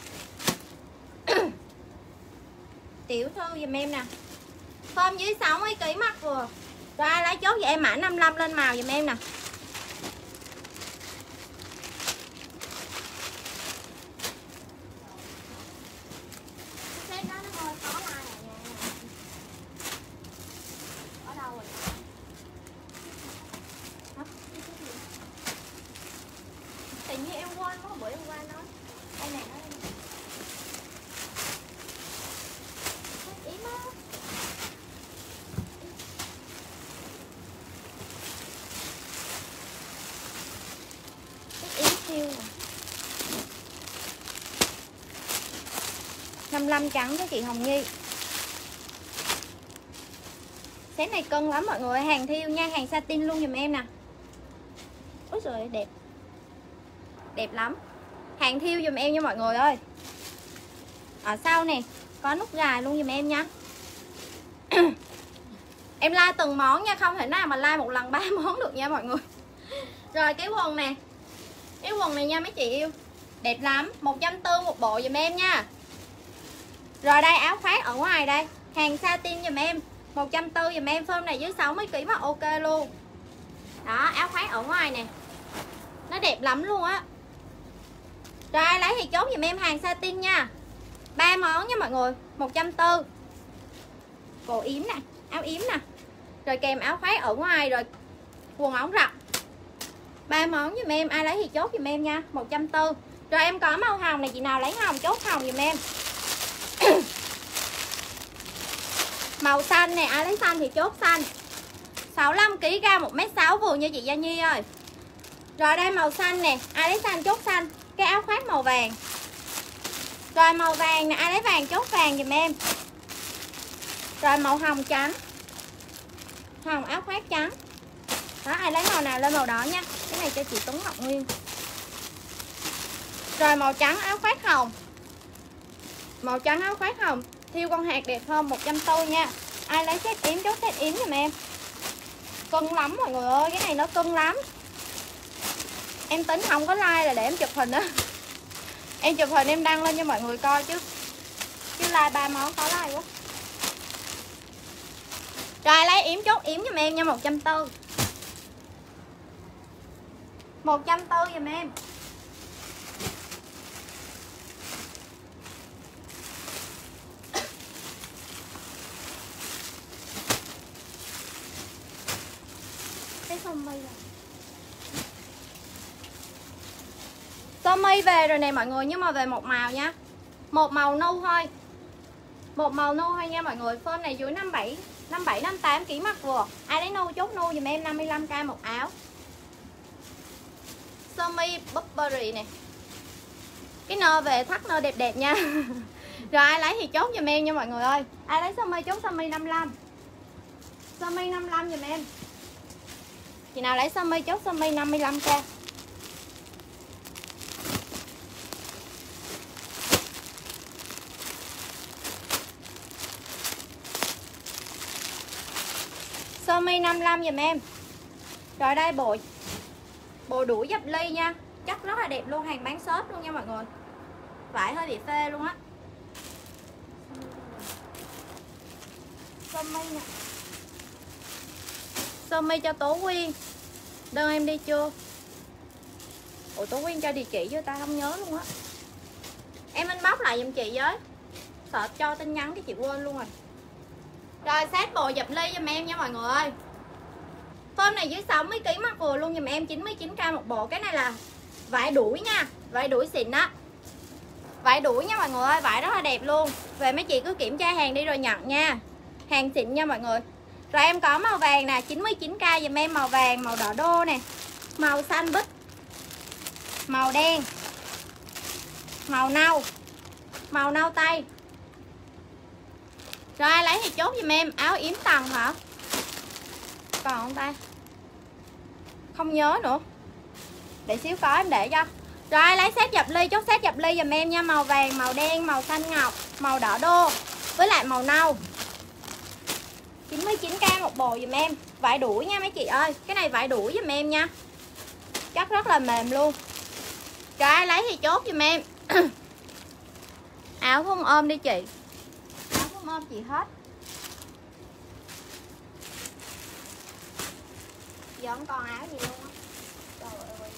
Tiểu thư giùm em nè. Form dưới sáu mươi ki lô gam mặc vừa. Rồi ai lấy chốt vậy em mã năm mươi lăm lên màu giùm em nè. Tự nhiên em quên có bữa em qua nói. Đây nè, đây nè. Ý má. Ý siêu. năm mươi lăm trắng cho chị Hồng Nhi. Set này cân lắm mọi người, hàng thiêu nha, hàng satin luôn giùm em nè. Ôi trời đẹp. Đẹp lắm. Hàng thiêu giùm em nha mọi người ơi. Ở sau nè có nút gài luôn giùm em nha. Em like từng món nha, không thể nào mà like một lần ba món được nha mọi người. Rồi cái quần nè. Cái quần này nha mấy chị yêu. Đẹp lắm, một trăm bốn mươi một bộ giùm em nha. Rồi đây áo khoác ở ngoài đây, hàng satin giùm em, một trăm bốn mươi giùm em, form này dưới sáu mươi ki lô gam mà ok luôn. Đó, áo khoác ở ngoài nè. Nó đẹp lắm luôn á. Rồi ai lấy thì chốt giùm em hàng satin nha. Ba món nha mọi người, một trăm bốn mươi. Cổ yếm nè, áo yếm nè. Rồi kèm áo khoác ở ngoài rồi quần ống rộng. Ba món giùm em, ai lấy thì chốt giùm em nha, một trăm bốn mươi. Rồi em có màu hồng này, chị nào lấy hồng chốt hồng giùm em. Màu xanh nè, ai lấy xanh thì chốt xanh. sáu mươi lăm ki lô gam, một mét sáu vừa nha chị Gia Nhi ơi. Rồi đây màu xanh nè, ai lấy xanh chốt xanh. Cái áo khoác màu vàng. Rồi màu vàng nè, ai lấy vàng chốt vàng giùm em. Rồi màu hồng trắng. Hồng áo khoác trắng. Đó, ai lấy màu nào lên màu đó nha. Cái này cho chị Tuấn Ngọc Nguyên. Rồi màu trắng áo khoác hồng. Màu trắng áo khoác hồng, thiêu con hạt đẹp hơn, một trăm bốn mươi nha. Ai lấy set yếm chốt set yếm giùm em. Cưng lắm mọi người ơi, cái này nó cưng lắm. Em tính không có like là để em chụp hình á. Em chụp hình em đăng lên cho mọi người coi chứ. Chứ like ba món có like quá. Rồi lấy yếm chốt yếm giùm em nha, một trăm bốn mươi. một trăm bốn mươi giùm em. Cái sơ mi rồi. Sơ mi về rồi nè mọi người, nhưng mà về một màu nha. Một màu nu thôi. Một màu nu thôi nha mọi người. Form này dưới năm mươi bảy, năm mươi bảy, năm mươi tám ký mặc vừa. Ai lấy nu chốt nu giùm em, năm mươi lăm k một áo. Sơ mi Burberry nè. Cái nơ về thắt nơ đẹp đẹp nha. Rồi ai lấy thì chốt giùm em nha mọi người ơi. Ai lấy sơ mi chốt sơ mi năm mươi lăm. Sơ mi năm mươi lăm giùm em. Chị nào lấy sơ mi chốt sơ mi năm mươi lăm k. Sơ mi năm mươi lăm giùm em. Rồi đây bộ bộ đuổi dập ly nha, chất rất là đẹp luôn, hàng bán shop luôn nha mọi người. Vải hơi bị phê luôn á. Sơ mi nè. Sơ mi cho Tố Quyên. Đơn em đi chưa? Ủa Tố Quyên cho địa chỉ cho ta không nhớ luôn á. Em inbox lại giùm chị với. Sợ cho tin nhắn cái chị quên luôn rồi. Rồi set bộ dập ly giùm em nha mọi người ơi. Form này dưới sáu mươi ki lô gam mặc vừa luôn giùm em, chín mươi chín k một bộ. Cái này là vải đuổi nha, vải đuổi xịn đó. Vải đuổi nha mọi người ơi, vải rất là đẹp luôn. Về mấy chị cứ kiểm tra hàng đi rồi nhận nha. Hàng xịn nha mọi người. Rồi em có màu vàng nè, chín mươi chín k giùm em, màu vàng, màu đỏ đô nè, màu xanh bích, màu đen, màu nâu, màu nâu tây. Rồi ai lấy thì chốt giùm em. Áo yếm tầng hả? Còn không ta? Không nhớ nữa. Để xíu có em để cho. Rồi ai lấy set dập ly chốt set dập ly giùm em nha. Màu vàng, màu đen, màu xanh ngọc, màu đỏ đô với lại màu nâu. chín mươi chín k một bộ giùm em. Vải đuổi nha mấy chị ơi. Cái này vải đuổi giùm em nha. Chắc rất là mềm luôn. Rồi ai lấy thì chốt giùm em. Áo thun ôm đi chị. Áo thun ôm chị hết. Giờ không còn áo gì luôn á. Trời ơi.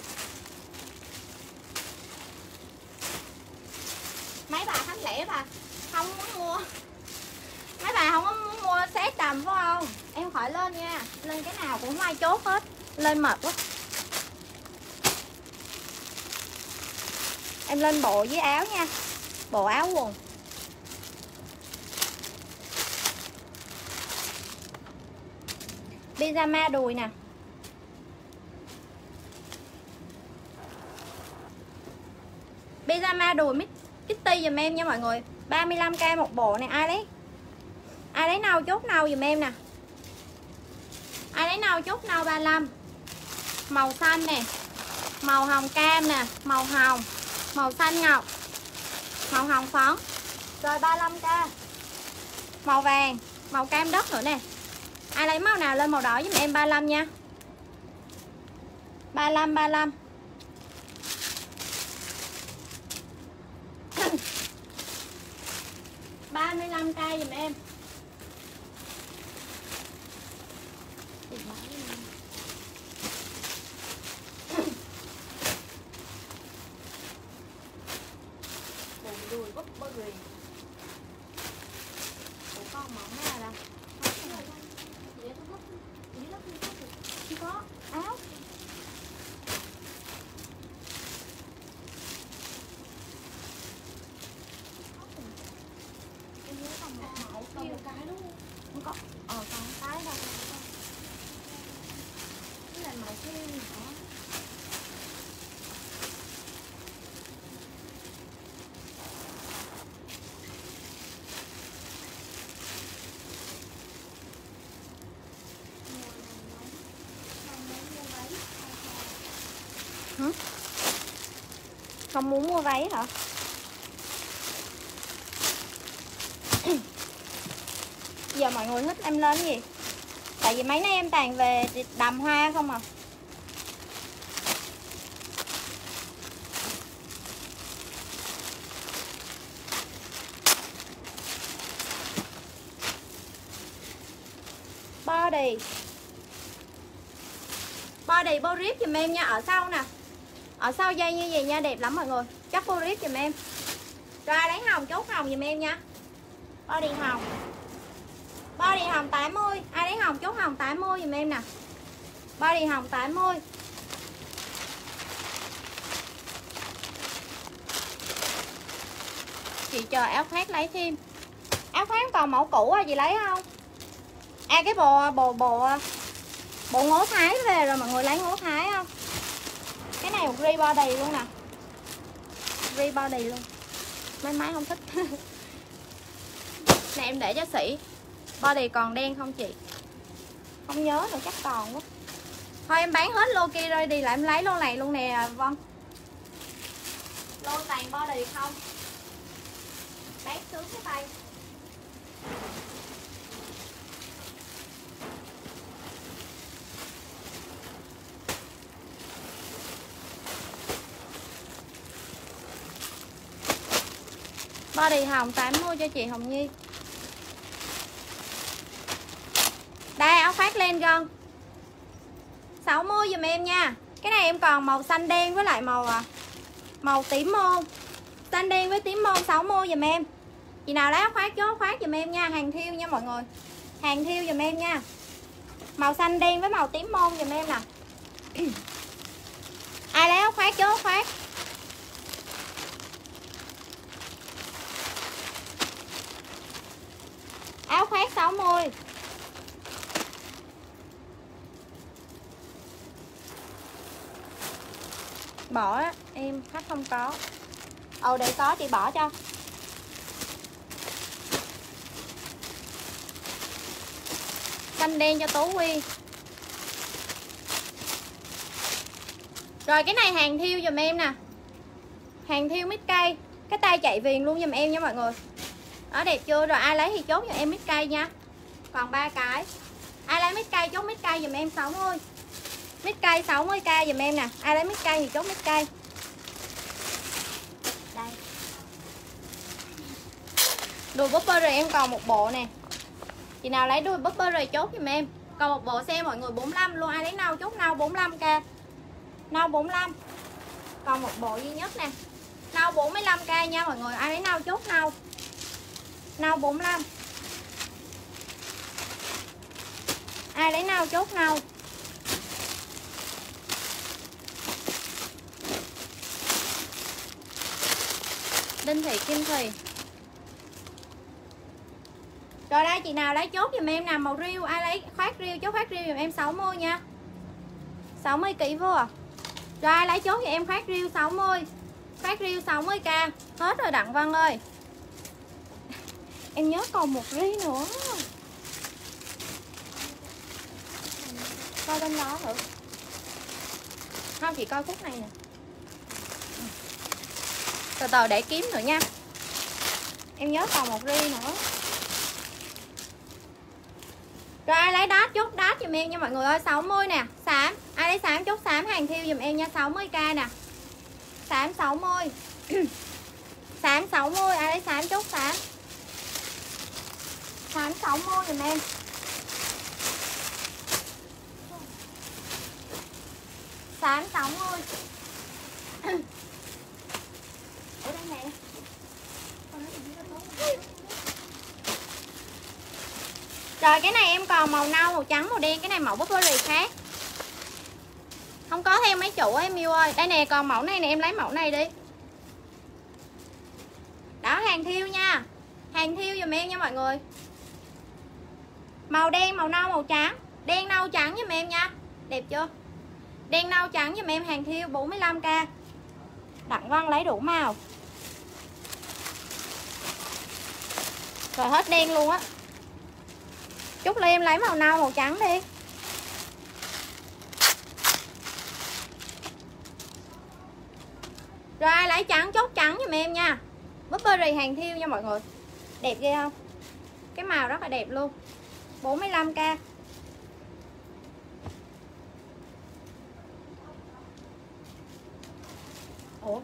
Mấy bà khách lẻ bà không muốn mua. Mấy bà không có muốn mua set đầm phải không? Em khỏi lên nha. Lên cái nào cũng không ai chốt hết. Lên mệt quá. Em lên bộ với áo nha. Bộ áo quần. Pyjama đùi nè. Pyjama đùi mít Kitty giùm em nha mọi người. ba mươi lăm k một bộ này. Ai lấy Ai lấy nâu chốt nâu giùm em nè. Ai lấy nâu chốt nâu ba mươi lăm. Màu xanh nè, màu hồng cam nè, màu hồng, màu xanh ngọc, màu hồng phấn. Rồi ba mươi lăm k. Màu vàng, màu cam đất nữa nè. Ai lấy màu nào lên màu đỏ giùm em ba mươi lăm nha. ba mươi lăm ba mươi lăm. ba mươi lăm k giùm em. Bộ đùi búp bơ rì. Ủa con mỏng ra đâu? Không có áo. Em nhớ còn một mẫu còn một cái đúng không? Không có. Ờ còn một cái đâu. Cái này màu kia hả? Hả? Không muốn mua váy hả? Giờ mọi người thích em lên cái gì? Tại vì mấy nay em toàn về đầm hoa không à. Body Body bô rip giùm em nha. Ở sau nè. Ở sau dây như vậy nha. Đẹp lắm mọi người. Chắc bô rip giùm em. Rồi lấy hồng chốt hồng giùm em nha. Body hồng. Body hồng tám mươi. Ai lấy hồng chốt hồng tám mươi giùm em nè. Body hồng tám mươi. Chị chờ áo khoác lấy thêm. Áo khoác còn mẫu cũ à, chị lấy không? À cái bộ bộ bộ bộ ngố thái về rồi, mọi người lấy ngố thái không? Cái này một ri body luôn nè. Ri body luôn. Mấy máy không thích. Này em để cho sỉ. Body còn đen không chị? Không nhớ nữa, chắc còn quá. Thôi em bán hết lô kia rồi đi, lại em lấy lô này luôn nè Vân. Lô toàn body không. Bán sướng cái tay. Body hồng tám mươi cho chị Hồng Nhi. Đây áo khoác len gân sáu mươi giùm em nha. Cái này em còn màu xanh đen với lại màu màu tím môn. Xanh đen với tím môn sáu mươi giùm em. Chị nào lấy áo khoác chốt áo khoác giùm em nha. Hàng thiêu nha mọi người. Hàng thiêu giùm em nha. Màu xanh đen với màu tím môn giùm em nè. Ai lấy áo khoác chốt áo khoác. Áo khoác sáu mươi. Bỏ á, em khách không có. Ồ để có chị bỏ cho. Xanh đen cho Tú Quy. Rồi cái này hàng thiêu giùm em nè. Hàng thiêu mít cây. Cái tay chạy viền luôn giùm em nha mọi người. Đó đẹp chưa? Rồi ai lấy thì chốt cho em mít cây nha. Còn ba cái. Ai lấy mít cây chốt mít cây giùm em sáu mươi. Mít cây sáu mươi k giùm em nè. Ai lấy mít cây thì chốt mít cây. Đây. Đùi Burberry em còn một bộ nè. Chị nào lấy đuôi Burberry chốt giùm em. Còn một bộ xe mọi người bốn mươi lăm luôn. Ai lấy nâu chốt nâu bốn mươi lăm k. Nâu bốn mươi lăm. Còn một bộ duy nhất nè. Nâu bốn mươi lăm k nha mọi người. Ai lấy nâu chốt nâu. Nâu bốn mươi lăm. Ai lấy nâu chốt nâu. Đinh Thị Kim Thùy. Rồi đây chị nào lấy chốt giùm em nè. Màu riêu. Ai lấy khoác riêu chốt khoác riêu giùm em sáu mươi nha. sáu mươi kg vừa. Rồi ai lấy chốt giùm em khoác riêu sáu mươi. Khoác riêu sáu mươi k. Hết rồi Đặng Văn ơi. Em nhớ còn một ri nữa. Coi bên đó thử. Không chị coi khúc này nè. Từ từ để kiếm nữa nha. Em nhớ còn một ri nữa. Rồi ai lấy đát chốt đát giùm em nha mọi người ơi. sáu mươi nè. Xám. Ai lấy xám chốt xám hàng thiêu giùm em nha. sáu mươi k nè. Xám sáu mươi. Xám sáu mươi. Ai lấy xám chốt xám. Xám sáu mươi giùm em. Xám sáu mươi. Ở đây nè. Rồi cái này em còn màu nâu, màu trắng, màu đen. Cái này màu Burberry khác. Không có thêm mấy chủ em yêu ơi. Đây nè, còn mẫu này nè, em lấy mẫu này đi. Đó hàng thiêu nha. Hàng thiêu giùm em nha mọi người. Màu đen, màu nâu, màu trắng. Đen nâu trắng giùm em nha. Đẹp chưa? Đen nâu trắng giùm em hàng thiêu bốn mươi lăm k. Đặng Văn lấy đủ màu. Rồi hết đen luôn á. Trúc Ly em lấy màu nâu, màu trắng đi. Rồi ai lấy trắng chốt trắng giùm em nha. Burberry hàng thiêu nha mọi người. Đẹp ghê không? Cái màu rất là đẹp luôn. bốn mươi lăm k. Ủa?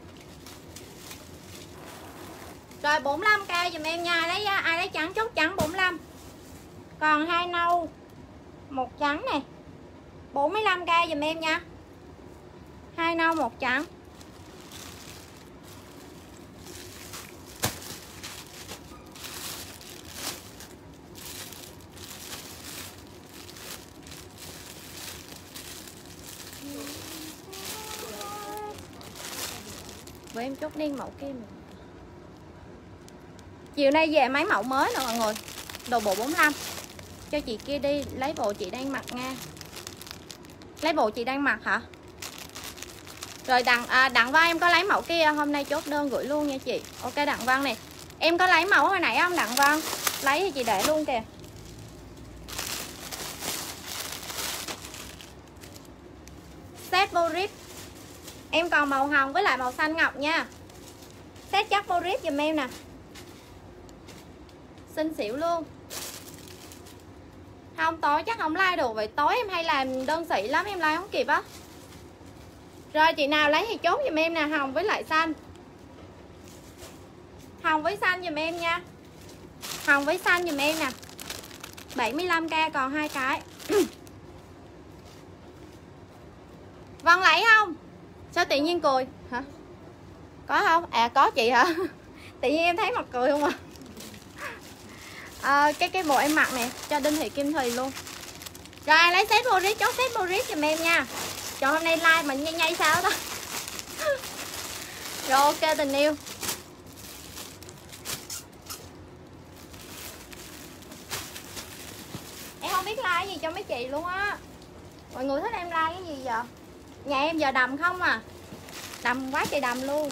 Rồi bốn mươi lăm k giùm em nha. Ai lấy ai lấy trắng chốt trắng bốn mươi lăm. Còn hai nâu, một trắng nè. bốn mươi lăm k giùm em nha. Hai nâu một trắng. Với em chốt đen mẫu kia mà. Chiều nay về mấy mẫu mới nè mọi người. Đồ bộ bốn mươi lăm. Cho chị kia đi, lấy bộ chị đang mặc nha. Lấy bộ chị đang mặc hả? Rồi Đặng à, Đặng Văn em có lấy mẫu kia, hôm nay chốt đơn gửi luôn nha chị. Ok Đặng Văn này. Em có lấy mẫu hồi nãy không Đặng Văn? Lấy thì chị để luôn kìa. Set Boris. Em còn màu hồng với lại màu xanh ngọc nha. Set chắc Boris giùm em nè. Xinh xỉu luôn. Không, tối chắc không like được. Vậy tối em hay làm đơn sĩ lắm, em like không kịp á. Rồi chị nào lấy thì chốt giùm em nè. Hồng với lại xanh. Hồng với xanh giùm em nha. Hồng với xanh giùm em nè. bảy mươi lăm k còn hai cái. Vân lấy không? Sao tự nhiên cười? Hả? Có không? À có chị hả? Tự nhiên em thấy mặt cười không à? À, cái cái bộ em mặc nè, cho Đinh Thị Kim Thùy luôn. Rồi lấy set Boris, chốt set Boris giùm em nha. Trời hôm nay like mà nhây nhây sao đó. Rồi ok tình yêu. Em không biết like gì cho mấy chị luôn á. Mọi người thích em like cái gì vậy? Nhà em giờ đầm không à. Đầm quá trời đầm luôn.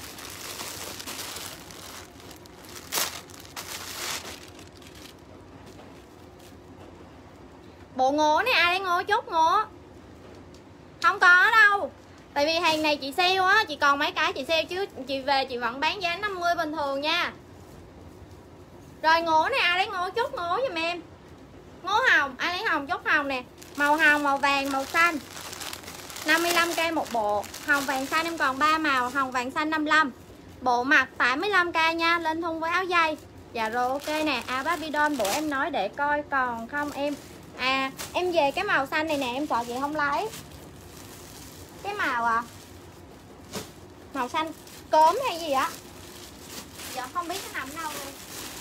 Bộ ngố này ai lấy ngố chốt ngố. Không có đâu. Tại vì hàng này chị sale á, chị còn mấy cái chị sale chứ chị về chị vẫn bán giá năm mươi bình thường nha. Rồi ngố này ai lấy ngố chốt ngố giùm em. Ngố hồng, ai lấy hồng chốt hồng nè. Màu hồng, màu vàng, màu xanh. năm mươi lăm k một bộ. Hồng vàng xanh em còn ba màu, hồng vàng xanh năm mươi lăm. Bộ mặt tám mươi lăm k nha, lên thun với áo dây. Dạ rồi ok nè, áo Barbie doll bộ em nói để coi còn không em. À, em về cái màu xanh này nè, em sợ chị không lấy. Cái màu à màu xanh cốm hay gì á. Dạ không biết cái nằm đâu luôn.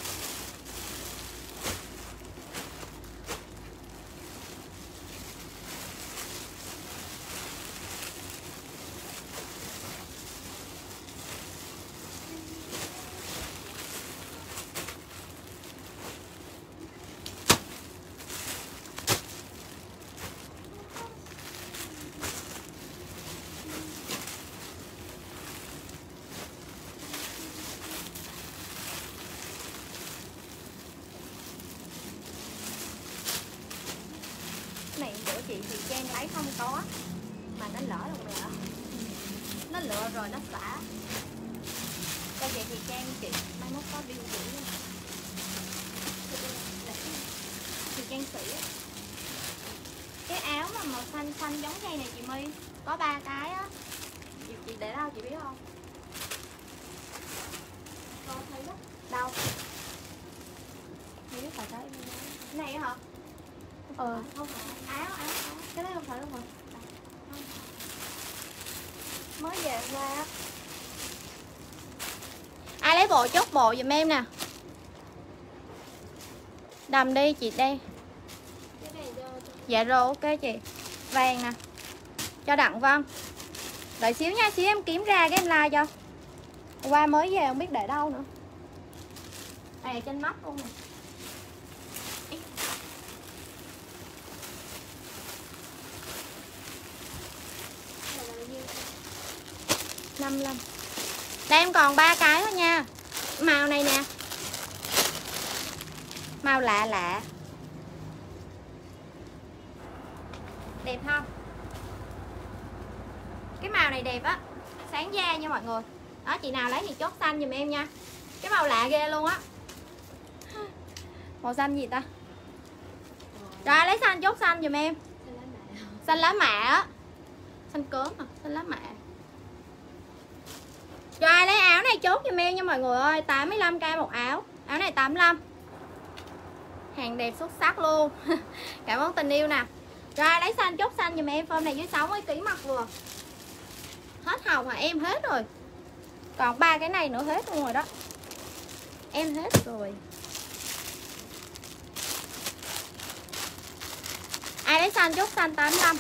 Này của chị thì Trang lấy không có mà nó lỡ rồi lỡ. Nó lựa rồi nó xả. Cho chị thì Trang chị mai mốt có bill chị thì Trang sĩ. Cái áo mà màu xanh xanh giống dây này chị My có ba cái á. Chị, chị để đâu chị biết không? Cô thấy đó. Đâu? Không biết phải cái này hả? Ờ không phải. Áo, áo, áo. Cái đó không phải luôn rồi. Mới về qua. Ai lấy bộ chốt bộ giùm em nè. Đầm đi chị đây. Dạ rồi ok chị. Vàng nè. Cho Đặng Vân. Đợi xíu nha, xíu em kiếm ra cái em like cho. Qua mới về không biết để đâu nữa. À trên mắt luôn nè. năm mươi lăm. Đây em còn ba cái thôi nha. Màu này nè. Màu lạ lạ. Đẹp không? Cái màu này đẹp á. Sáng da nha mọi người. Đó chị nào lấy thì chốt xanh giùm em nha. Cái màu lạ ghê luôn á. Màu xanh gì ta? Rồi lấy xanh chốt xanh giùm em. Xanh lá mạ á. Xanh cớm à, xanh lá mạ. Rồi lấy áo này chốt giùm em nha mọi người ơi. Tám mươi lăm k một áo. Áo này tám mươi lăm. Hàng đẹp xuất sắc luôn. Cảm ơn tình yêu nè. Rồi lấy xanh chốt xanh giùm em. Form này dưới sáu mươi ki lô gam mặc vừa. Hết hồng hả em? Hết rồi. Còn ba cái này nữa hết luôn rồi đó. Em hết rồi. Ai lấy xanh chốt xanh tám mươi lăm.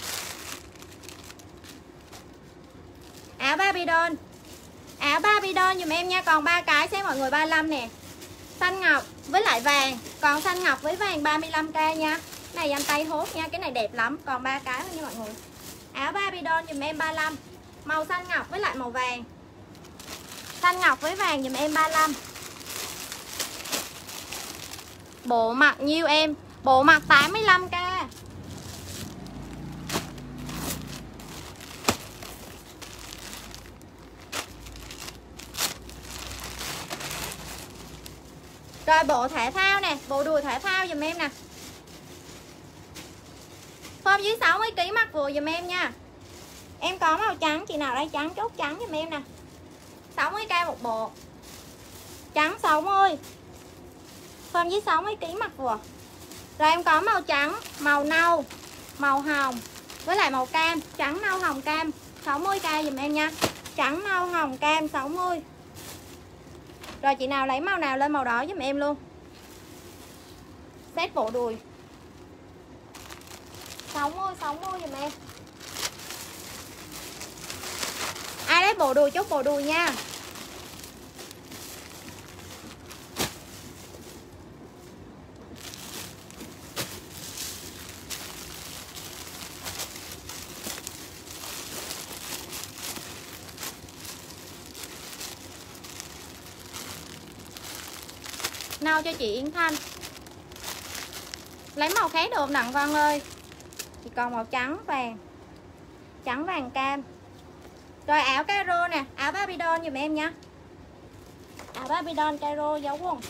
Áo Barbie doll. Áo Barbie doll dùm em nha. Còn ba cái xem mọi người ba mươi lăm nè. Xanh ngọc với lại vàng. Còn xanh ngọc với vàng ba mươi lăm k nha. Này dành tay hốt nha. Cái này đẹp lắm. Còn ba cái thôi nha mọi người. Áo Barbie doll dùm em ba mươi lăm. Màu xanh ngọc với lại màu vàng. Xanh ngọc với vàng dùm em ba mươi lăm. Bộ mặt nhiêu em? Bộ mặt tám mươi lăm k. Rồi bộ thể thao nè, bộ đùi thể thao dùm em nè. Form dưới sáu mươi ki lô gam mặc vừa dùm em nha. Em có màu trắng, chị nào đây trắng chốt trắng dùm em nè. sáu mươi k một bộ. Trắng sáu mươi. Form dưới sáu mươi ki lô gam mặc vừa. Rồi em có màu trắng, màu nâu, màu hồng với lại màu cam, trắng nâu hồng cam sáu mươi k dùm em nha. Trắng nâu hồng cam sáu mươi. Rồi chị nào lấy màu nào lên màu đó giùm em luôn. Set bộ đùi sáu mươi sáu mươi giùm em. Ai lấy bộ đùi chốt bộ đùi nha. Nâu cho chị Yến Thanh. Lấy màu khác được không Đặng Văn ơi? Chỉ còn màu trắng vàng. Trắng vàng cam. Rồi áo caro nè, áo Babydon dùm em nha. Áo Babydon caro dấu quần.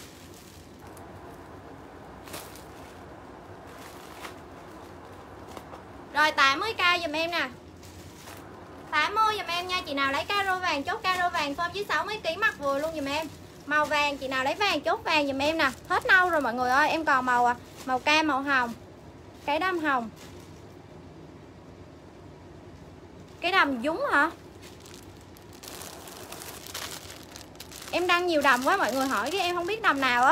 Rồi tám mươi k dùm em nè. tám mươi dùm em nha. Chị nào lấy caro vàng chốt caro vàng form dưới sáu mươi ki lô gam mặc vừa luôn dùm em. Màu vàng, chị nào lấy vàng chốt vàng dùm em nè. Hết nâu rồi mọi người ơi. Em còn màu à, màu cam, màu hồng. Cái đầm hồng. Cái đầm dúng hả? Em đăng nhiều đầm quá, mọi người hỏi cái em không biết đầm nào á.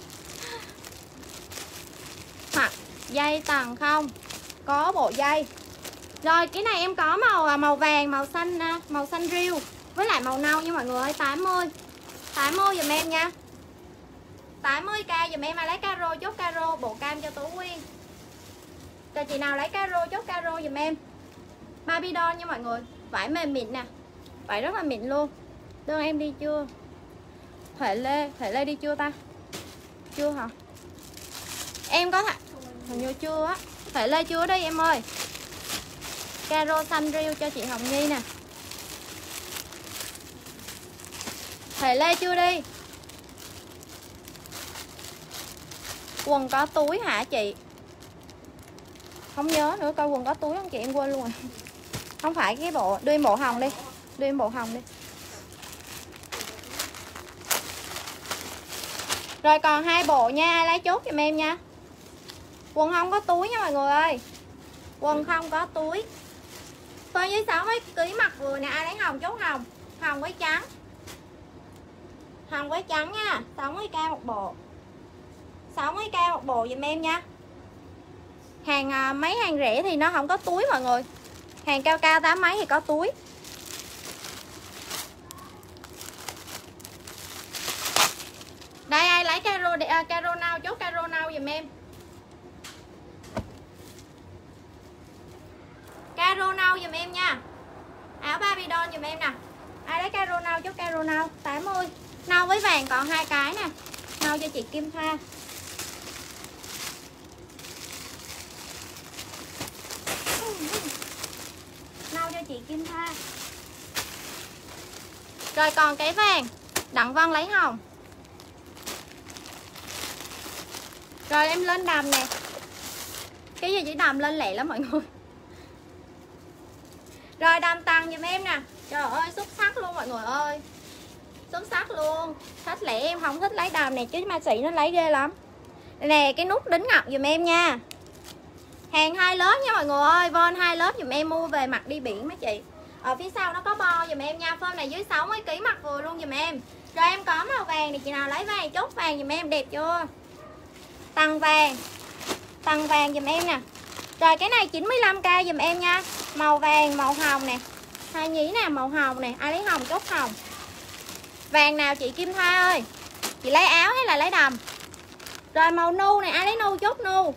Mặt dây tầng không? Có bộ dây. Rồi cái này em có màu màu vàng, màu xanh, màu xanh riêu với lại màu nâu nha mọi người ơi. tám mươi. tám mươi dùm em nha. tám mươi k dùm em. Ai lấy caro chốt caro, bộ cam cho Tú Quyên. Rồi chị nào lấy caro chốt caro dùm em. Babydon nha mọi người. Vải mềm mịn nè. Vải rất là mịn luôn. Đơn em đi chưa? Huệ Lê, Huệ Lê đi chưa ta? Chưa hả? Em có thật hình như chưa á. Huệ Lê chưa đi em ơi. Caro xanh riêu cho chị Hồng Nhi nè. Huệ Lê chưa đi. Quần có túi hả chị? Không nhớ nữa, coi quần có túi không chị, em quên luôn rồi. Không phải cái bộ, đưa em bộ hồng đi. Đưa em bộ hồng đi. Rồi còn hai bộ nha, lấy chốt giùm em nha. Quần không có túi nha mọi người ơi. Quần không có túi. Tôi với sáu mươi ki lô gam mặc vừa nè. Ai lấy hồng chốt hồng. Hồng với trắng. Hồng với trắng nha. sáu mươi k một bộ. sáu mươi k một bộ giùm em nha. Hàng à, mấy hàng rẻ thì nó không có túi mọi người. Hàng cao cao tám mấy thì có túi. Đây ai lấy caro à, caro nào chốt caro nào giùm em. Caro nào giùm em nha. Áo Babydon giùm em nè. Ai lấy caro nào chốt caro nào. tám mươi. Nâu với vàng còn hai cái nè. Nâu cho chị Kim Tha. Nâu cho chị Kim Tha. Rồi còn cái vàng Đặng Văn lấy hồng. Rồi em lên đầm nè. Cái gì chỉ đầm lên lẹ lắm mọi người. Rồi đầm tầng giùm em nè. Trời ơi xuất sắc luôn mọi người ơi. Xuất sắc luôn. Thích lẽ em không thích lấy đầm này chứ ma sĩ nó lấy ghê lắm. Đây nè cái nút đính ngọc giùm em nha. Hàng hai lớp nha mọi người ơi. Von hai lớp giùm em mua về mặc đi biển mấy chị. Ở phía sau nó có bo giùm em nha. Form này dưới sáu mươi ki lô gam mặc vừa luôn giùm em. Rồi em có màu vàng thì chị nào lấy vàng chốt vàng giùm em. Đẹp chưa? Tầng vàng. Tầng vàng giùm em nè. Rồi cái này chín mươi lăm k giùm em nha. Màu vàng, màu hồng nè. Hai nhí nè, màu hồng nè. Ai lấy hồng chốt hồng. Vàng nào chị Kim Tha ơi. Chị lấy áo hay là lấy đầm? Rồi màu nu này, ai lấy nu chốt nu.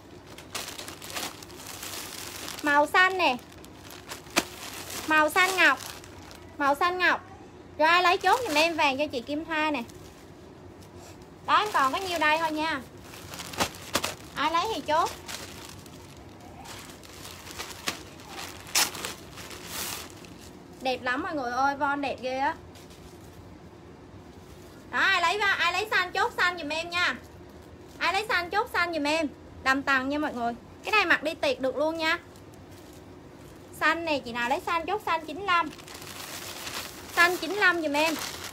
Màu xanh nè. Màu xanh ngọc. Màu xanh ngọc. Rồi ai lấy chốt giùm em vàng cho chị Kim Tha nè. Đó em còn có nhiêu đây thôi nha. Ai lấy thì chốt. Đẹp lắm mọi người ơi, von đẹp ghê á. Đó, ai lấy ai lấy xanh chốt xanh giùm em nha. Ai lấy xanh chốt xanh giùm em. Đầm tầng nha mọi người. Cái này mặc đi tiệc được luôn nha. Xanh này chị nào lấy xanh chốt xanh chín mươi lăm. Xanh chín mươi lăm giùm em.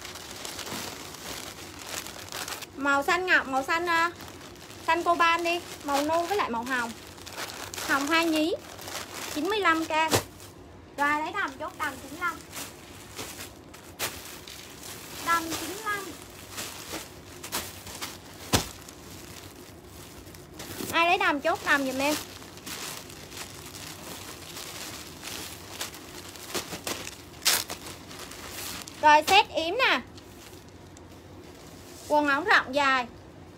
Màu xanh ngọc, màu xanh uh, xanh coban đi, màu nu với lại màu hồng. Hồng hai nhí chín mươi lăm k. Rồi lấy đầm chốt đầm chín mươi lăm. Đầm chín mươi lăm. Ai lấy đầm chốt đầm giùm em. Rồi set yếm nè. Quần ống rộng dài.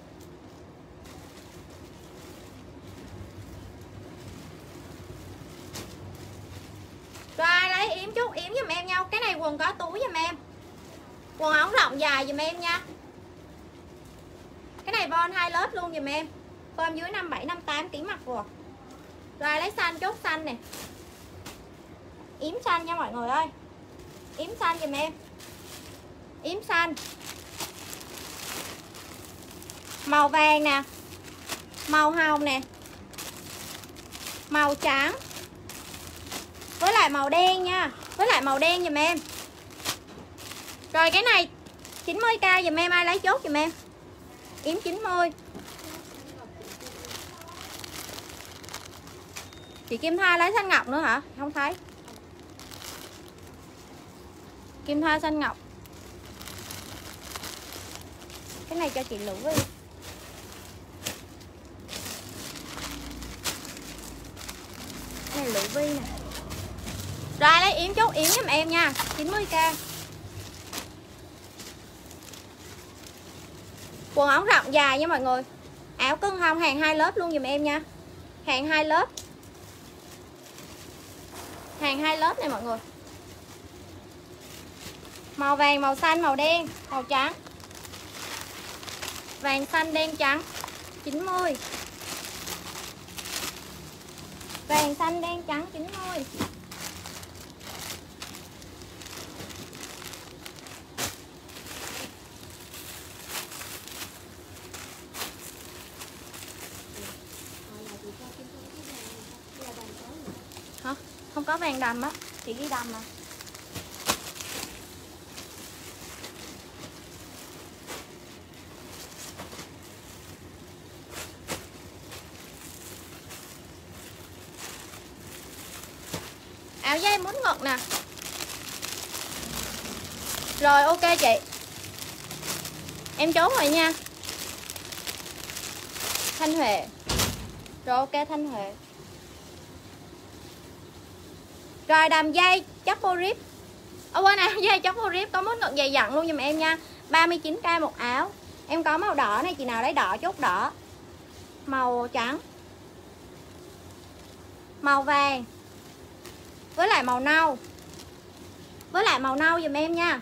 Rồi lấy yếm chút yếm giùm em nhau. Cái này quần có túi giùm em. Quần ống rộng dài giùm em nha. Cái này von hai lớp luôn giùm em. Form dưới năm bảy năm tám ký mặc vừa. Rồi lấy xanh chốt xanh nè. Yếm xanh nha mọi người ơi. Yếm xanh giùm em. Yếm xanh. Màu vàng nè. Màu hồng nè. Màu trắng. Với lại màu đen nha. Với lại màu đen giùm em. Rồi cái này chín mươi k giùm em. Ai lấy chốt giùm em. Yếm chín mươi. Chị Kim Thoa lấy xanh ngọc nữa hả? Không thấy. Kim Thoa xanh ngọc. Cái này cho chị Lũ Vi. Cái này Lũ Vi nè. Rồi lấy yếm chốt yếm giùm em nha. chín mươi k. Quần ống rộng dài nha mọi người. Áo cưng hông hàng hai lớp luôn giùm em nha. Hàng hai lớp. Hàng hai lớp này mọi người. Màu vàng, màu xanh, màu đen, màu trắng. Vàng xanh đen trắng chín mươi. Vàng xanh đen trắng chín mươi. Hả? Không có vàng đầm á, chị ghi đầm mà. Áo dây muốn ngực nè. Rồi ok chị. Em chốt rồi nha. Thanh Huệ. Rồi ok Thanh Huệ. Rồi đầm dây Chapo rip. Ở bên này dây Chapo rip có mút ngực dày dặn luôn giùm em nha. ba mươi chín k một áo. Em có màu đỏ này, chị nào lấy đỏ chốt đỏ. Màu trắng. Màu vàng. Với lại màu nâu. Với lại màu nâu giùm em nha.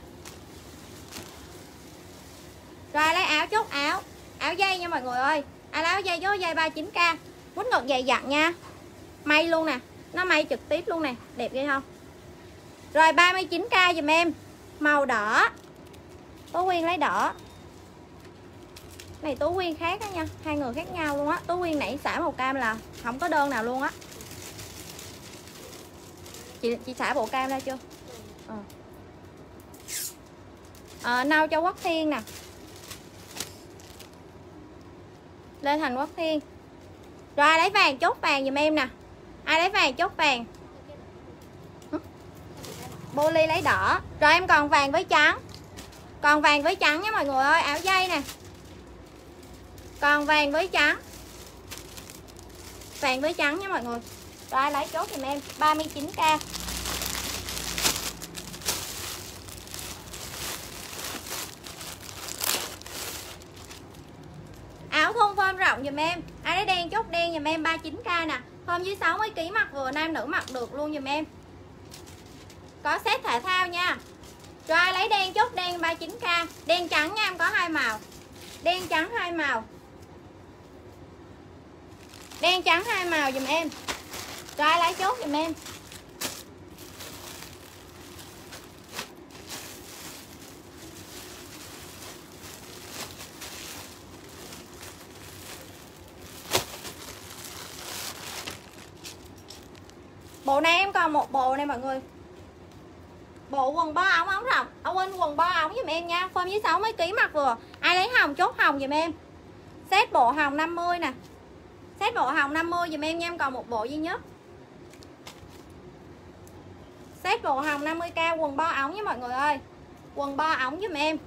Rồi lấy áo chốt áo. Áo dây nha mọi người ơi. À, áo dây chốt dây ba mươi chín k. Mút ngực dày dặn nha. May luôn nè. Nó may trực tiếp luôn nè. Đẹp ghê không? Rồi ba mươi chín k giùm em. Màu đỏ. Tố Quyên lấy đỏ. Này Tố Quyên khác á nha. Hai người khác nhau luôn á. Tố Quyên nãy xả màu cam là không có đơn nào luôn á. Chị, chị xả bộ cam ra chưa? Ờ. À, nâu cho Quốc Thiên nè. Lê Thành Quốc Thiên. Rồi ai lấy vàng chốt vàng giùm em nè. Ai lấy vàng chốt vàng. Bô Ly lấy đỏ. Rồi em còn vàng với trắng. Còn vàng với trắng nha mọi người ơi. Áo dây nè. Còn vàng với trắng. Vàng với trắng nha mọi người. Rồi ai lấy chốt giùm em. ba mươi chín k. Áo thun form rộng giùm em. Ai lấy đen chốt đen giùm em ba mươi chín k nè. Form dưới sáu mươi ký mặc vừa nam nữ mặc được luôn giùm em. Có set thể thao nha. Rồi ai lấy đen chốt đen ba mươi chín k. Đen trắng nha em, có hai màu. Đen trắng hai màu. Đen trắng hai màu dùm em. Rồi ai lấy chốt dùm em. Bộ này em còn một bộ này mọi người. Bộ quần bo ống ống rộng. Ở quên quần bo ống giùm em nha. Form dưới sáu mấy ký mặc vừa. Ai lấy hồng chốt hồng giùm em. Set bộ hồng năm mươi nè. Set bộ hồng năm mươi giùm em nha. Em còn một bộ duy nhất. Set bộ hồng năm mươi k quần bo ống nha mọi người ơi. Quần bo ống giùm em.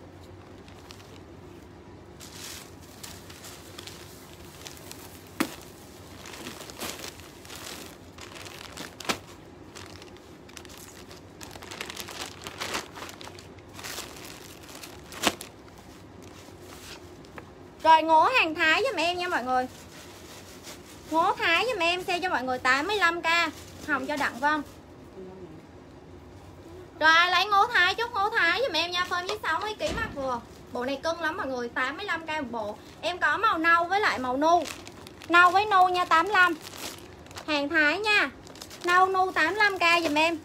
Rồi ngố hàng Thái giùm em nha mọi người. Ngố Thái giùm em xe cho mọi người tám mươi lăm k. Hồng cho Đặng Vân. Rồi ai lấy ngố Thái chốt ngố Thái giùm em nha. Form với sáu mươi ký mặc vừa. Bộ này cân lắm mọi người, tám mươi lăm k một bộ. Em có màu nâu với lại màu nu. Nâu với nu nha, tám mươi lăm. Hàng Thái nha. Nâu nu tám mươi lăm k giùm em.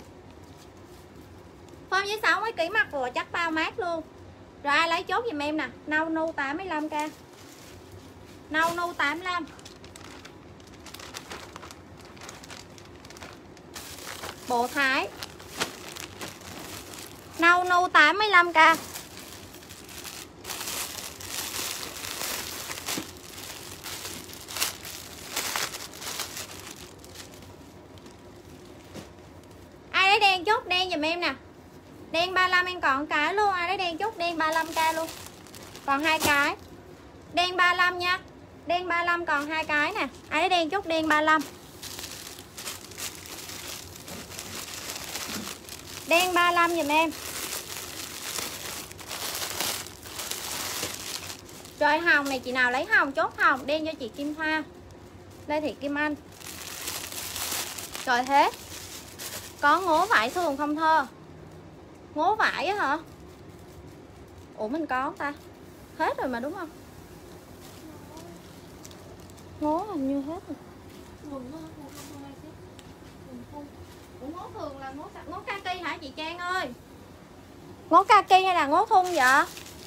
Form với sáu mươi ký mặc vừa chắc bao mát luôn. Rồi ai lấy chốt giùm em nè. Nâu nu tám mươi lăm k. Nâu nu tám mươi lăm. Bộ Thái. Nâu nu tám mươi lăm k. Ai lấy đen chốt đen giùm em nè. Đen ba mươi lăm em còn cái luôn. Ai lấy đen chốt đen ba mươi lăm k luôn. Còn hai cái. Đen ba mươi lăm nha. Đen ba mươi lăm còn hai cái nè. Ai lấy đen chốt đen ba mươi lăm. Đen ba mươi lăm giùm em. Rồi hồng này chị nào lấy hồng chốt hồng. Đen cho chị Kim Thoa, Lê Thị Kim Anh. Rồi hết. Có ngố vải thường không Thơ? Ngố vải á hả? Ủa mình có không ta? Hết rồi mà đúng không? Ngố hình như hết rồi. Ủa ngố thường là ngố, ngố kaki hả chị Trang ơi? Ngố kaki hay là ngố thun vậy?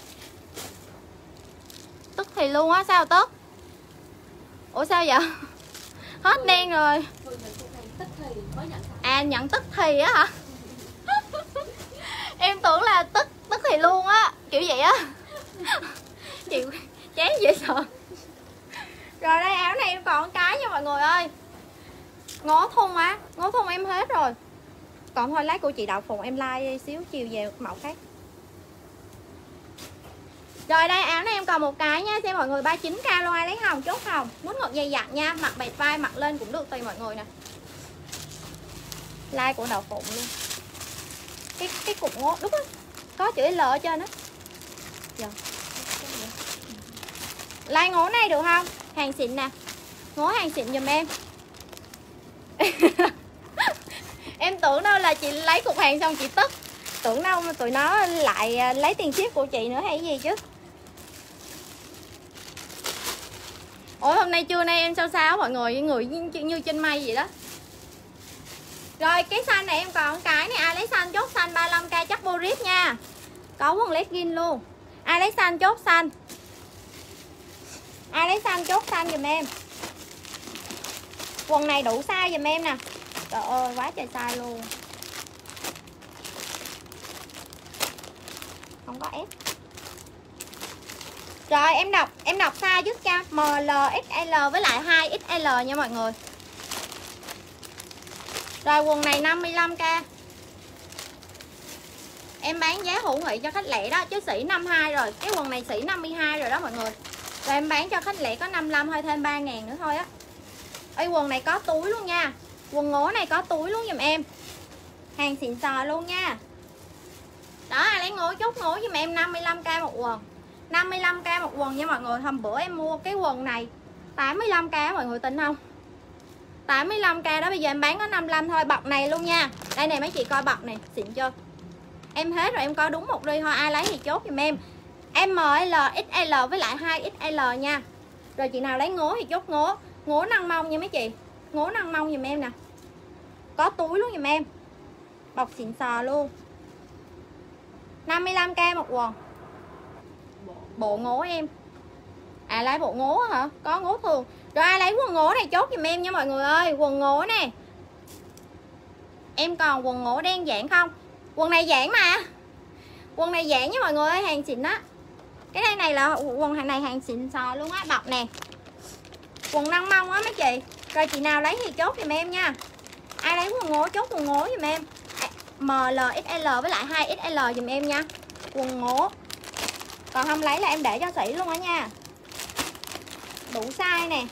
Tức thì luôn á, sao tức? Ủa sao vậy? Hết đen rồi. À nhận tức thì á hả? Em tưởng là tức tức thì luôn á, kiểu vậy á. Chị chán dễ sợ. Rồi đây áo này em còn cái nha mọi người ơi. Ngố thun á, ngố thun em hết rồi. Còn thôi lát của chị Đậu Phụng em like xíu chiều về mẫu khác. Rồi đây áo này em còn một cái nha, xem mọi người ba mươi chín k luôn. Ai lấy hồng chốt hồng. Muốn ngực dày dặn nha, mặc bệt vai mặc lên cũng được tùy mọi người nè. Like của Đậu Phụng luôn. Cái cái cục ngố đúng á. Có chữ L ở trên á. Dạ. Like ngố này được không? Hàng xịn nè. Ngố hàng xịn giùm em. Em tưởng đâu là chị lấy cục hàng xong chị tức. Tưởng đâu mà tụi nó lại lấy tiền ship của chị nữa hay gì chứ. Ủa hôm nay trưa nay em sao sao mọi người, người như, như trên mây vậy đó. Rồi cái xanh này em còn cái này. Ai lấy xanh chốt xanh ba mươi lăm k chắc Boris nha. Có quần legging luôn. Ai lấy xanh chốt xanh. Ai lấy xanh chốt xanh giùm em. Quần này đủ size giùm em nè. Trời ơi quá trời size luôn. Không có ép. Rồi em đọc em đọc size giúp cho M L X L với lại hai X L nha mọi người. Rồi quần này năm mươi lăm k. Em bán giá hữu nghị cho khách lẻ đó, chứ sỉ năm mươi hai rồi. Cái quần này sỉ năm mươi hai rồi đó mọi người. Rồi em bán cho khách lẻ có năm mươi lăm thôi, thêm ba ngàn nữa thôi á. Ê quần này có túi luôn nha. Quần ngố này có túi luôn giùm em. Hàng xịn sò luôn nha. Đó ai lấy ngố chốt ngố giùm em năm mươi lăm k một quần. năm mươi lăm k một quần nha mọi người. Hôm bữa em mua cái quần này tám mươi lăm k mọi người tin không? tám mươi lăm k đó, bây giờ em bán có năm mươi lăm thôi. Bọc này luôn nha. Đây này mấy chị coi bọc này, xịn chưa? Em hết rồi, em có đúng một ly thôi. Ai lấy thì chốt giùm em M L X L với lại hai X L nha. Rồi chị nào lấy ngố thì chốt ngố. Ngố nâng mông nha mấy chị. Ngố nâng mông giùm em nè. Có túi luôn giùm em. Bọc xịn sò luôn. năm mươi lăm k một quần. Bộ ngố em. À lấy bộ ngố hả? Có ngố thường. Rồi ai lấy quần ngố này chốt giùm em nha mọi người ơi. Quần ngố nè. Em còn quần ngố đen giản không? Quần này giản mà. Quần này giản nha mọi người ơi, hàng xịn đó. Cái đây này là quần hàng này hàng xịn sò luôn á, bọc nè. Quần nâng mông á mấy chị. Rồi chị nào lấy thì chốt giùm em nha. Ai lấy quần ngố chốt quần ngố giùm em. M L X L với lại hai X L giùm em nha. Quần ngố. Còn không lấy là em để cho sỉ luôn á nha. Đủ size nè.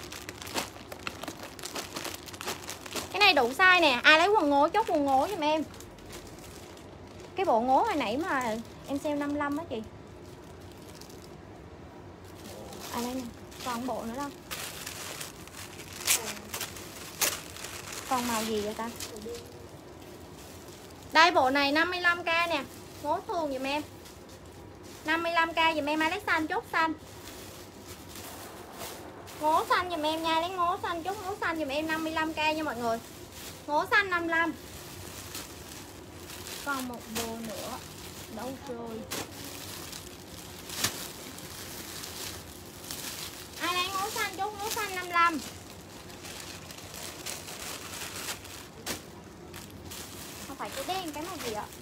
Cái này đủ size nè. Ai lấy quần ngố chốt quần ngố giùm em. Cái bộ ngố hồi nãy mà em xem năm mươi lăm á chị. À đây nè. Còn bộ nữa đâu. Còn màu gì vậy ta? Đây bộ này năm mươi lăm k nè. Ngố thường giùm em. năm mươi lăm k giùm em. Ai lấy xanh chốt xanh. Ngố xanh giùm em nha. Lấy ngố xanh chốt ngố xanh giùm em năm mươi lăm k nha mọi người. Ngố xanh năm mươi lăm. Còn một bộ nữa. Đâu rồi? Ai lấy ngố xanh chốt ngố xanh năm mươi lăm. Không phải cái đen cái màu gì ạ?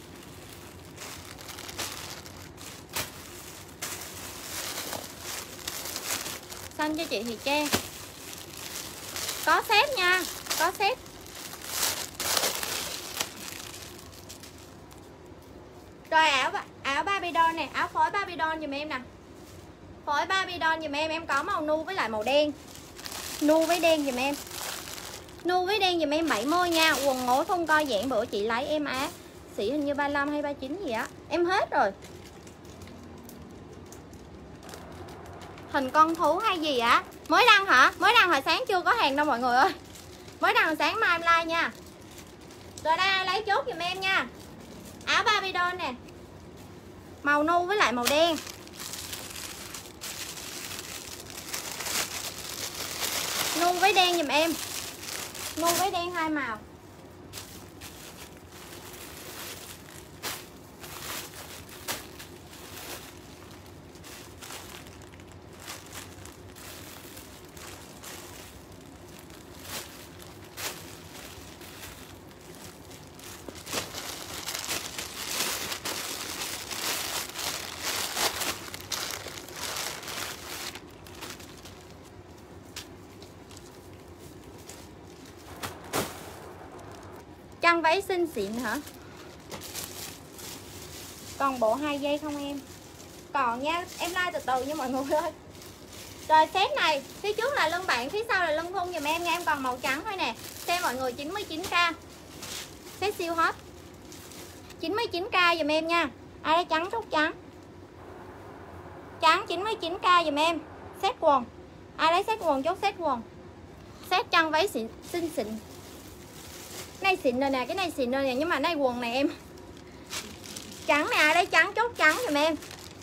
Xanh cho chị thì Trang. Có set nha. Có set. Rồi áo áo Barbie doll nè. Áo phối Barbie doll dùm em nè. Phối Barbie doll dùm em. Em có màu nu với lại màu đen. Nu với đen dùm em. Nu với đen dùm em bảy mươi nha. Quần ngố thun co giãn bữa chị lấy em á. Xỉ hình như ba mươi lăm hay ba mươi chín gì á. Em hết rồi. Hình con thú hay gì á? Mới đăng hả? Mới đăng hồi sáng chưa có hàng đâu mọi người ơi. Mới đăng hồi sáng mai em like nha. Rồi đây lấy chốt giùm em nha. Áo Barbie doll nè. Màu nu với lại màu đen. Nu với đen giùm em. Nu với đen hai màu. Chân váy xinh xịn hả? Còn bộ hai dây không em? Còn nha, em like từ từ nha mọi người ơi. Rồi set này, phía trước là lưng bạn, phía sau là lưng thun giùm em nha. Em còn màu trắng thôi nè. Xem mọi người chín mươi chín k. Set siêu hot. chín mươi chín k giùm em nha. Ai lấy trắng chốt trắng. Trắng chín mươi chín k giùm em. Set quần. Ai lấy set quần chốt set quần. Set chân váy xịn xinh xịn. Này xịn rồi nè, cái này xịn rồi nè, nhưng mà này quần này em trắng nè, ai lấy trắng chốt trắng giùm em.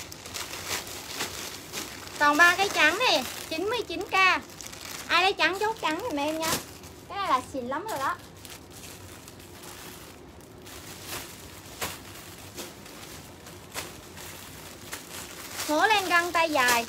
Còn ba cái trắng nè, chín mươi chín k. Ai lấy trắng chốt trắng giùm em nha. Cái này là xịn lắm rồi đó. Hứa lên găng tay dài.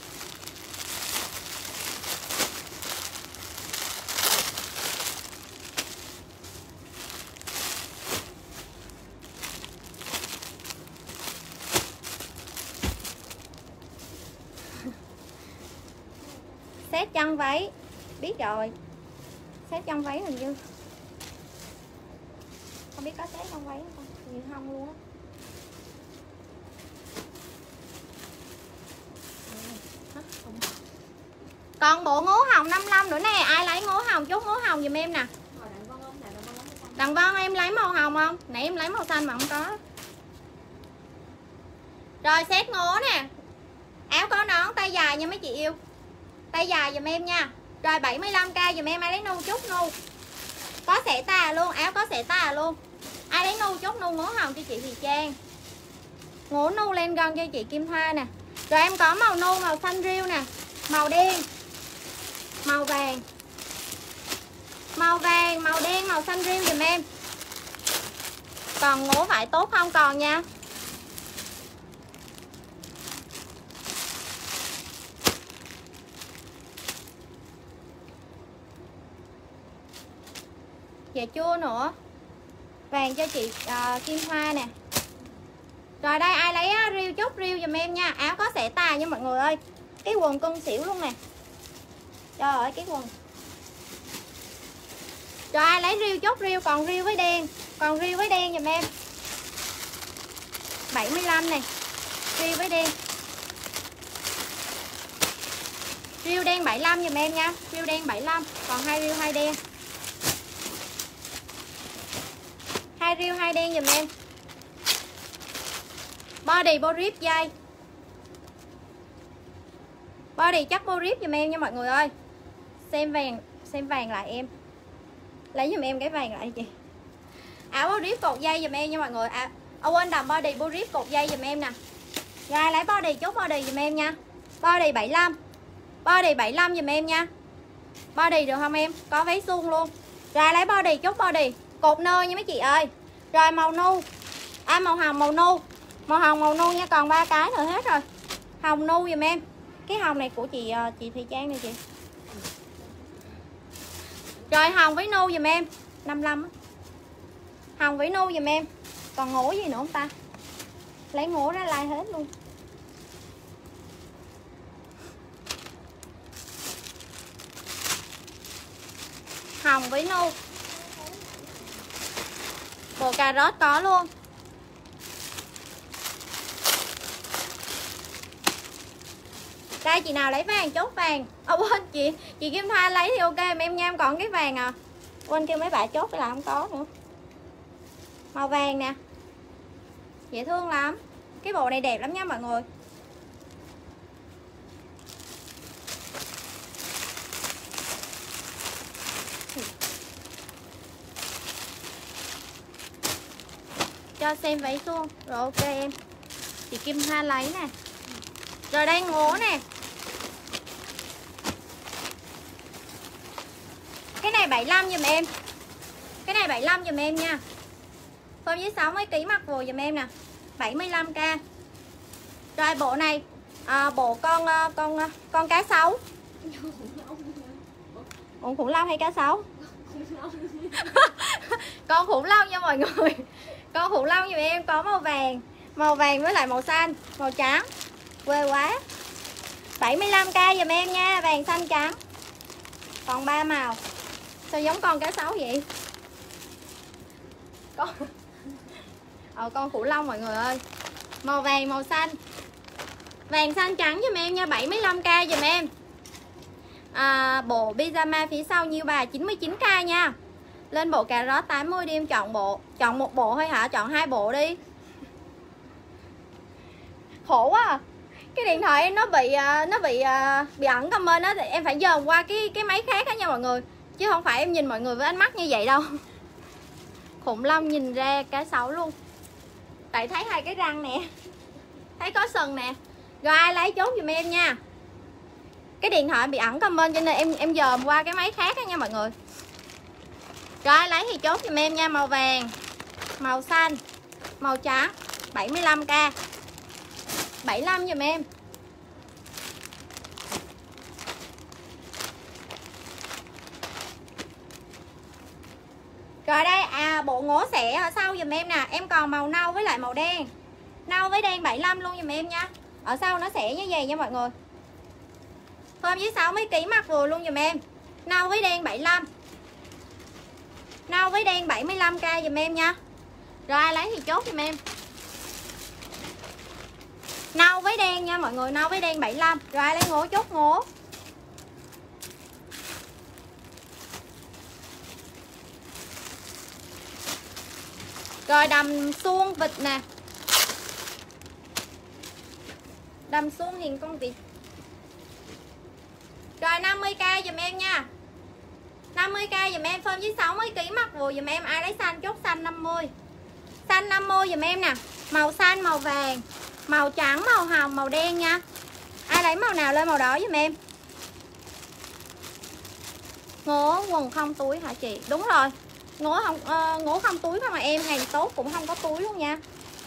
Set chân váy. Biết rồi. Set chân váy hình như không biết có set chân váy không? Như không luôn á. Còn bộ ngố hồng năm mươi lăm nữa nè. Ai lấy ngố hồng chốt ngố hồng giùm em nè. Đằng Vân em lấy màu hồng không? Nãy em lấy màu xanh mà không có. Rồi set ngố nè. Áo có nón tay dài nha mấy chị yêu. Tay dài giùm em nha. Rồi bảy mươi lăm k giùm em. Ai lấy nu chốt nu. Có xẻ tà luôn. Áo có xẻ tà luôn. Ai lấy nu chốt nu ngố hồng cho chị Thùy Trang. Ngố nu lên gân cho chị Kim Thoa nè. Rồi em có màu nu, màu xanh riêu nè. Màu đen. Màu vàng. Màu vàng, màu đen, màu xanh riêu dùm em. Còn ngố vải tốt không? Còn nha. Dạ chua nữa. Vàng cho chị uh, Kim Hoa nè. Rồi đây ai lấy á, riêu chốt riêu dùm em nha. Áo có xẻ tài nha mọi người ơi. Cái quần cân xỉu luôn nè. Trời ơi cái quần. Rồi ai lấy riêu chốt riêu. Còn riêu với đen. Còn riêu với đen dùm em. bảy mươi lăm này. Riêu với đen. Riêu đen bảy mươi lăm dùm em nha. Riêu đen bảy mươi lăm. Còn hai riêu hai đen. Hai riêu hai đen dùm em. Body bo rip dây. Body chắc bo rip dùm em nha mọi người ơi. Xem vàng, xem vàng lại em. Lấy dùm em cái vàng lại chị. Áo bo rip cột dây dùm em nha mọi người. À, à quên đầm body bo rip cột dây dùm em nè. Rồi lấy body chốt body dùm em nha. Body bảy mươi lăm. Body bảy mươi lăm dùm em nha. Body được không em? Có váy suông luôn. Rồi lấy body chốt body. Cột nơ nha mấy chị ơi. Rồi màu nu. À màu hồng màu nu. Màu hồng màu nu nha, còn ba cái nữa hết rồi. Hồng nu dùm em. Cái hồng này của chị chị Thùy Trang này chị. Rồi hồng với nu dùm em. năm mươi lăm. Hồng với nu dùm em. Còn ngủ gì nữa không ta? Lấy ngủ ra lai hết luôn. Hồng với nu. Bộ cà rốt có luôn. Đây chị nào lấy vàng chốt vàng. À, quên chị chị Kim Thoa lấy thì ok mà em nha, em còn cái vàng à. Quên kêu mấy bà chốt là không có nữa. Màu vàng nè. Dễ thương lắm. Cái bộ này đẹp lắm nha mọi người. Cho xem váy suông. Rồi ok em. Chị Kim Thoa lấy nè. Rồi đây ngố nè. Cái này bảy mươi lăm giùm em. Cái này bảy mươi lăm giùm em nha. Form với sáu mươi ký mặc vừa giùm em nè. bảy mươi lăm k. Rồi bộ này à, bộ con con con cá sấu. Ủa khủng long hay cá sấu? Con khủng long nha mọi người. Con khủng long giùm em có màu vàng, màu vàng với lại màu xanh, màu trắng. Quê quá. bảy mươi lăm k giùm em nha, vàng xanh trắng. Còn ba màu. Sao giống con cá sấu vậy? Con Ờ con khủng long mọi người ơi. Màu vàng màu xanh. Vàng xanh trắng giùm em nha, bảy mươi lăm k giùm em. À, bộ pyjama phía sau nhiêu bà? chín mươi chín k nha. Lên bộ cà rốt tám mươi đi em, chọn bộ. Chọn một bộ thôi hả? Chọn hai bộ đi. Khổ quá à. Cái điện thoại em nó bị nó bị bị ẩn comment đó, thì em phải dòm qua cái cái máy khác đó nha mọi người, chứ không phải em nhìn mọi người với ánh mắt như vậy đâu. Khủng long nhìn ra cá sấu luôn. Tại thấy hai cái răng nè, thấy có sừng nè. Rồi ai lấy chốt giùm em nha. Cái điện thoại bị ẩn comment cho nên em em dòm qua cái máy khác đó nha mọi người. Rồi ai lấy thì chốt giùm em nha. Màu vàng, màu xanh, màu trắng. Bảy mươi lăm k. bảy mươi lăm giùm em. Rồi đây à, bộ ngố xẻ ở sau giùm em nè. Em còn màu nâu với lại màu đen. Nâu với đen bảy mươi lăm luôn giùm em nha. Ở sau nó xẻ như vậy nha mọi người. Form với sáu mươi ký mặc vừa luôn giùm em. Nâu với đen bảy mươi lăm. Nâu với đen bảy mươi lăm k giùm em nha. Rồi ai lấy thì chốt giùm em. Nâu với đen nha mọi người, nâu với đen bảy mươi lăm. Rồi ai lấy ngố chốt ngố. Rồi đầm suông vịt nè. Đầm suông hình con vịt. Rồi năm mươi k giùm em nha. năm mươi k giùm em. Form với sáu mươi ký mặc vừa giùm em. Ai lấy xanh chốt xanh năm mươi. Xanh năm mươi giùm em nè. Màu xanh, màu vàng, màu trắng, màu hồng, màu đen nha. Ai lấy màu nào lên màu đó giùm em. Ngố quần không túi hả chị? Đúng rồi. Ngố không uh, ngố không túi thôi mà em, hàng tốt cũng không có túi luôn nha.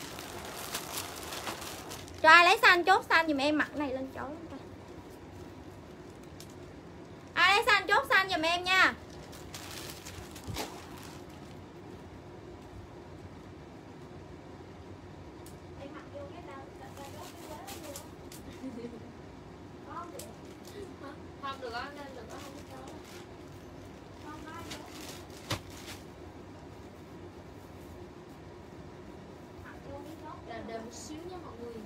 Cho ai lấy xanh chốt xanh giùm em, mặt này lên chối. Ai lấy xanh chốt xanh giùm em nha. Không được á, nên được á, không có cho. Đợi, đợi một xíu nha mọi người.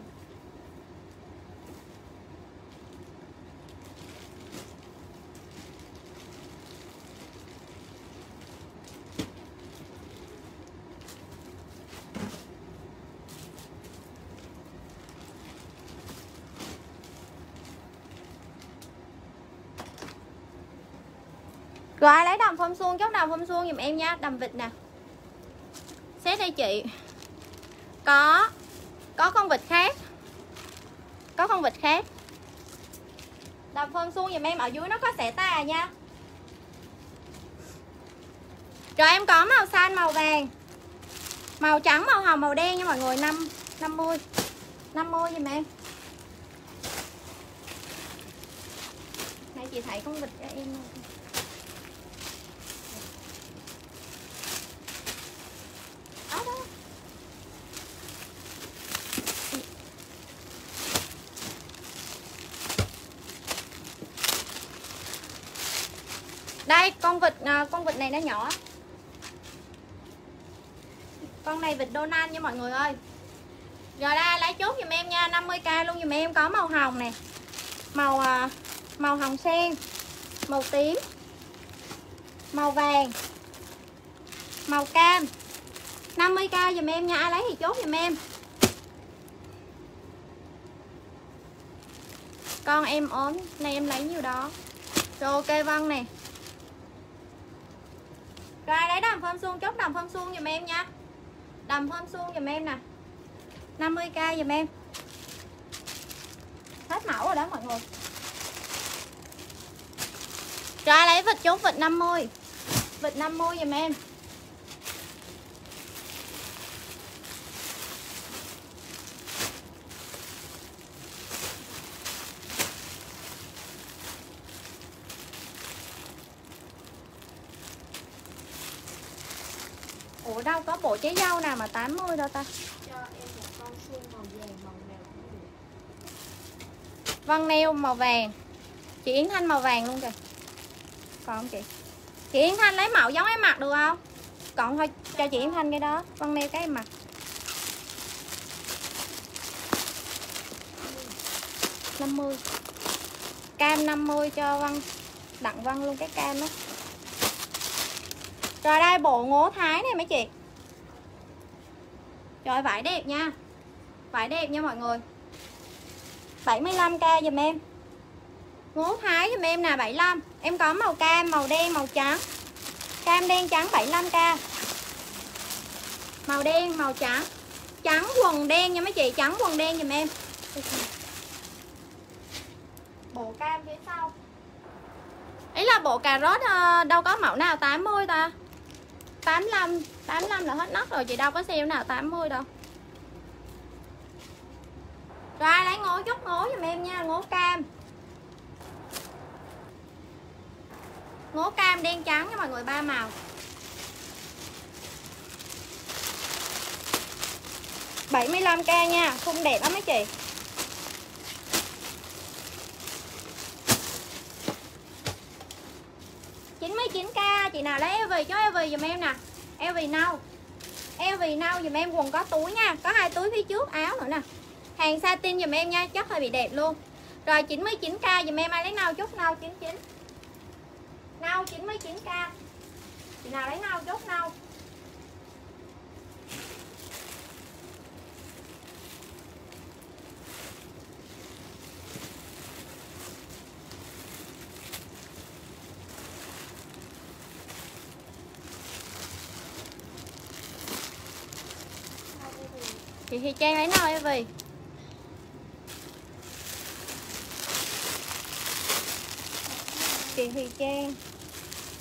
Rồi ai lấy đầm phông suông, chốt đầm phông suông giùm em nha, đầm vịt nè. Xét đây chị. Có có con vịt khác. Có con vịt khác. Đầm phông suông giùm em, ở dưới nó có xẻ tà nha. Rồi em có màu xanh, màu vàng, màu trắng, màu hồng, màu đen nha mọi người. Năm năm mươi năm mươi giùm em. Nãy chị thấy con vịt cho em rồi. Đó đó. Đây con vịt, con vịt này nó nhỏ. Con này vịt Donald nha mọi người ơi. Rồi đây lấy chốt giùm em nha, năm mươi k luôn giùm em. Có màu hồng nè, màu màu hồng sen, màu tím, màu vàng, màu cam. Năm mươi k giùm em nha, ai lấy thì chốt giùm em. Con em ốm này em lấy nhiều đó. Rồi ok Vân nè. Rồi lấy đầm phơm suông, chốt đầm phơm suông giùm em nha. Đầm phơm suông giùm em nè, năm mươi k giùm em. Hết mẫu rồi đó mọi người. Rồi lấy vịt chốt vịt năm mươi. Vịt năm mươi giùm em. Ủa đâu có bộ trái dâu nào mà tám mươi đâu ta. Cho em một con suông màu vàng, màu nào cũng được. Vân neo màu vàng. Chị Yến Thanh màu vàng luôn kìa. Còn không chị? Chị Yến Thanh lấy mẫu giống em mặc được không? Còn thôi cho chị Yến Thanh cái đó. Vân neo cái em mặc. năm mươi. Cam năm mươi cho Vân. Đặng Vân luôn cái cam đó. Rồi đây bộ ngố thái này mấy chị. Trời vải đẹp nha. Vải đẹp nha mọi người. bảy mươi lăm k giùm em. Ngố thái giùm em nè, bảy mươi lăm. Em có màu cam, màu đen, màu trắng. Cam đen trắng bảy mươi lăm k. Màu đen, màu trắng. Trắng quần đen nha mấy chị, trắng quần đen giùm em. Bộ cam phía sau. Ý là bộ cà rốt đâu có mẫu nào tám mươi ta. tám mươi lăm, tám mươi lăm là hết nấc rồi, chị đâu có sale nào tám mươi đâu. Rồi ai lấy ngố chút ngố giùm em nha, ngố cam. Ngố cam đen trắng nha mọi người, ba màu. bảy mươi lăm k nha, khung đẹp lắm mấy chị. chín mươi chín k, chị nào lấy eo vê cho eo vê giùm em nè. Eo vê nâu. Eo vê nâu giùm em, quần có túi nha, có hai túi phía trước, áo nữa nè. Hàng satin giùm em nha, chất hơi bị đẹp luôn. Rồi chín mươi chín k giùm em, ai lấy nâu chốt nâu chín mươi chín. Nâu chín mươi chín k. Chị nào lấy nâu chốt nâu. Chị thì Trang lấy nâu em vì Chị thì Trang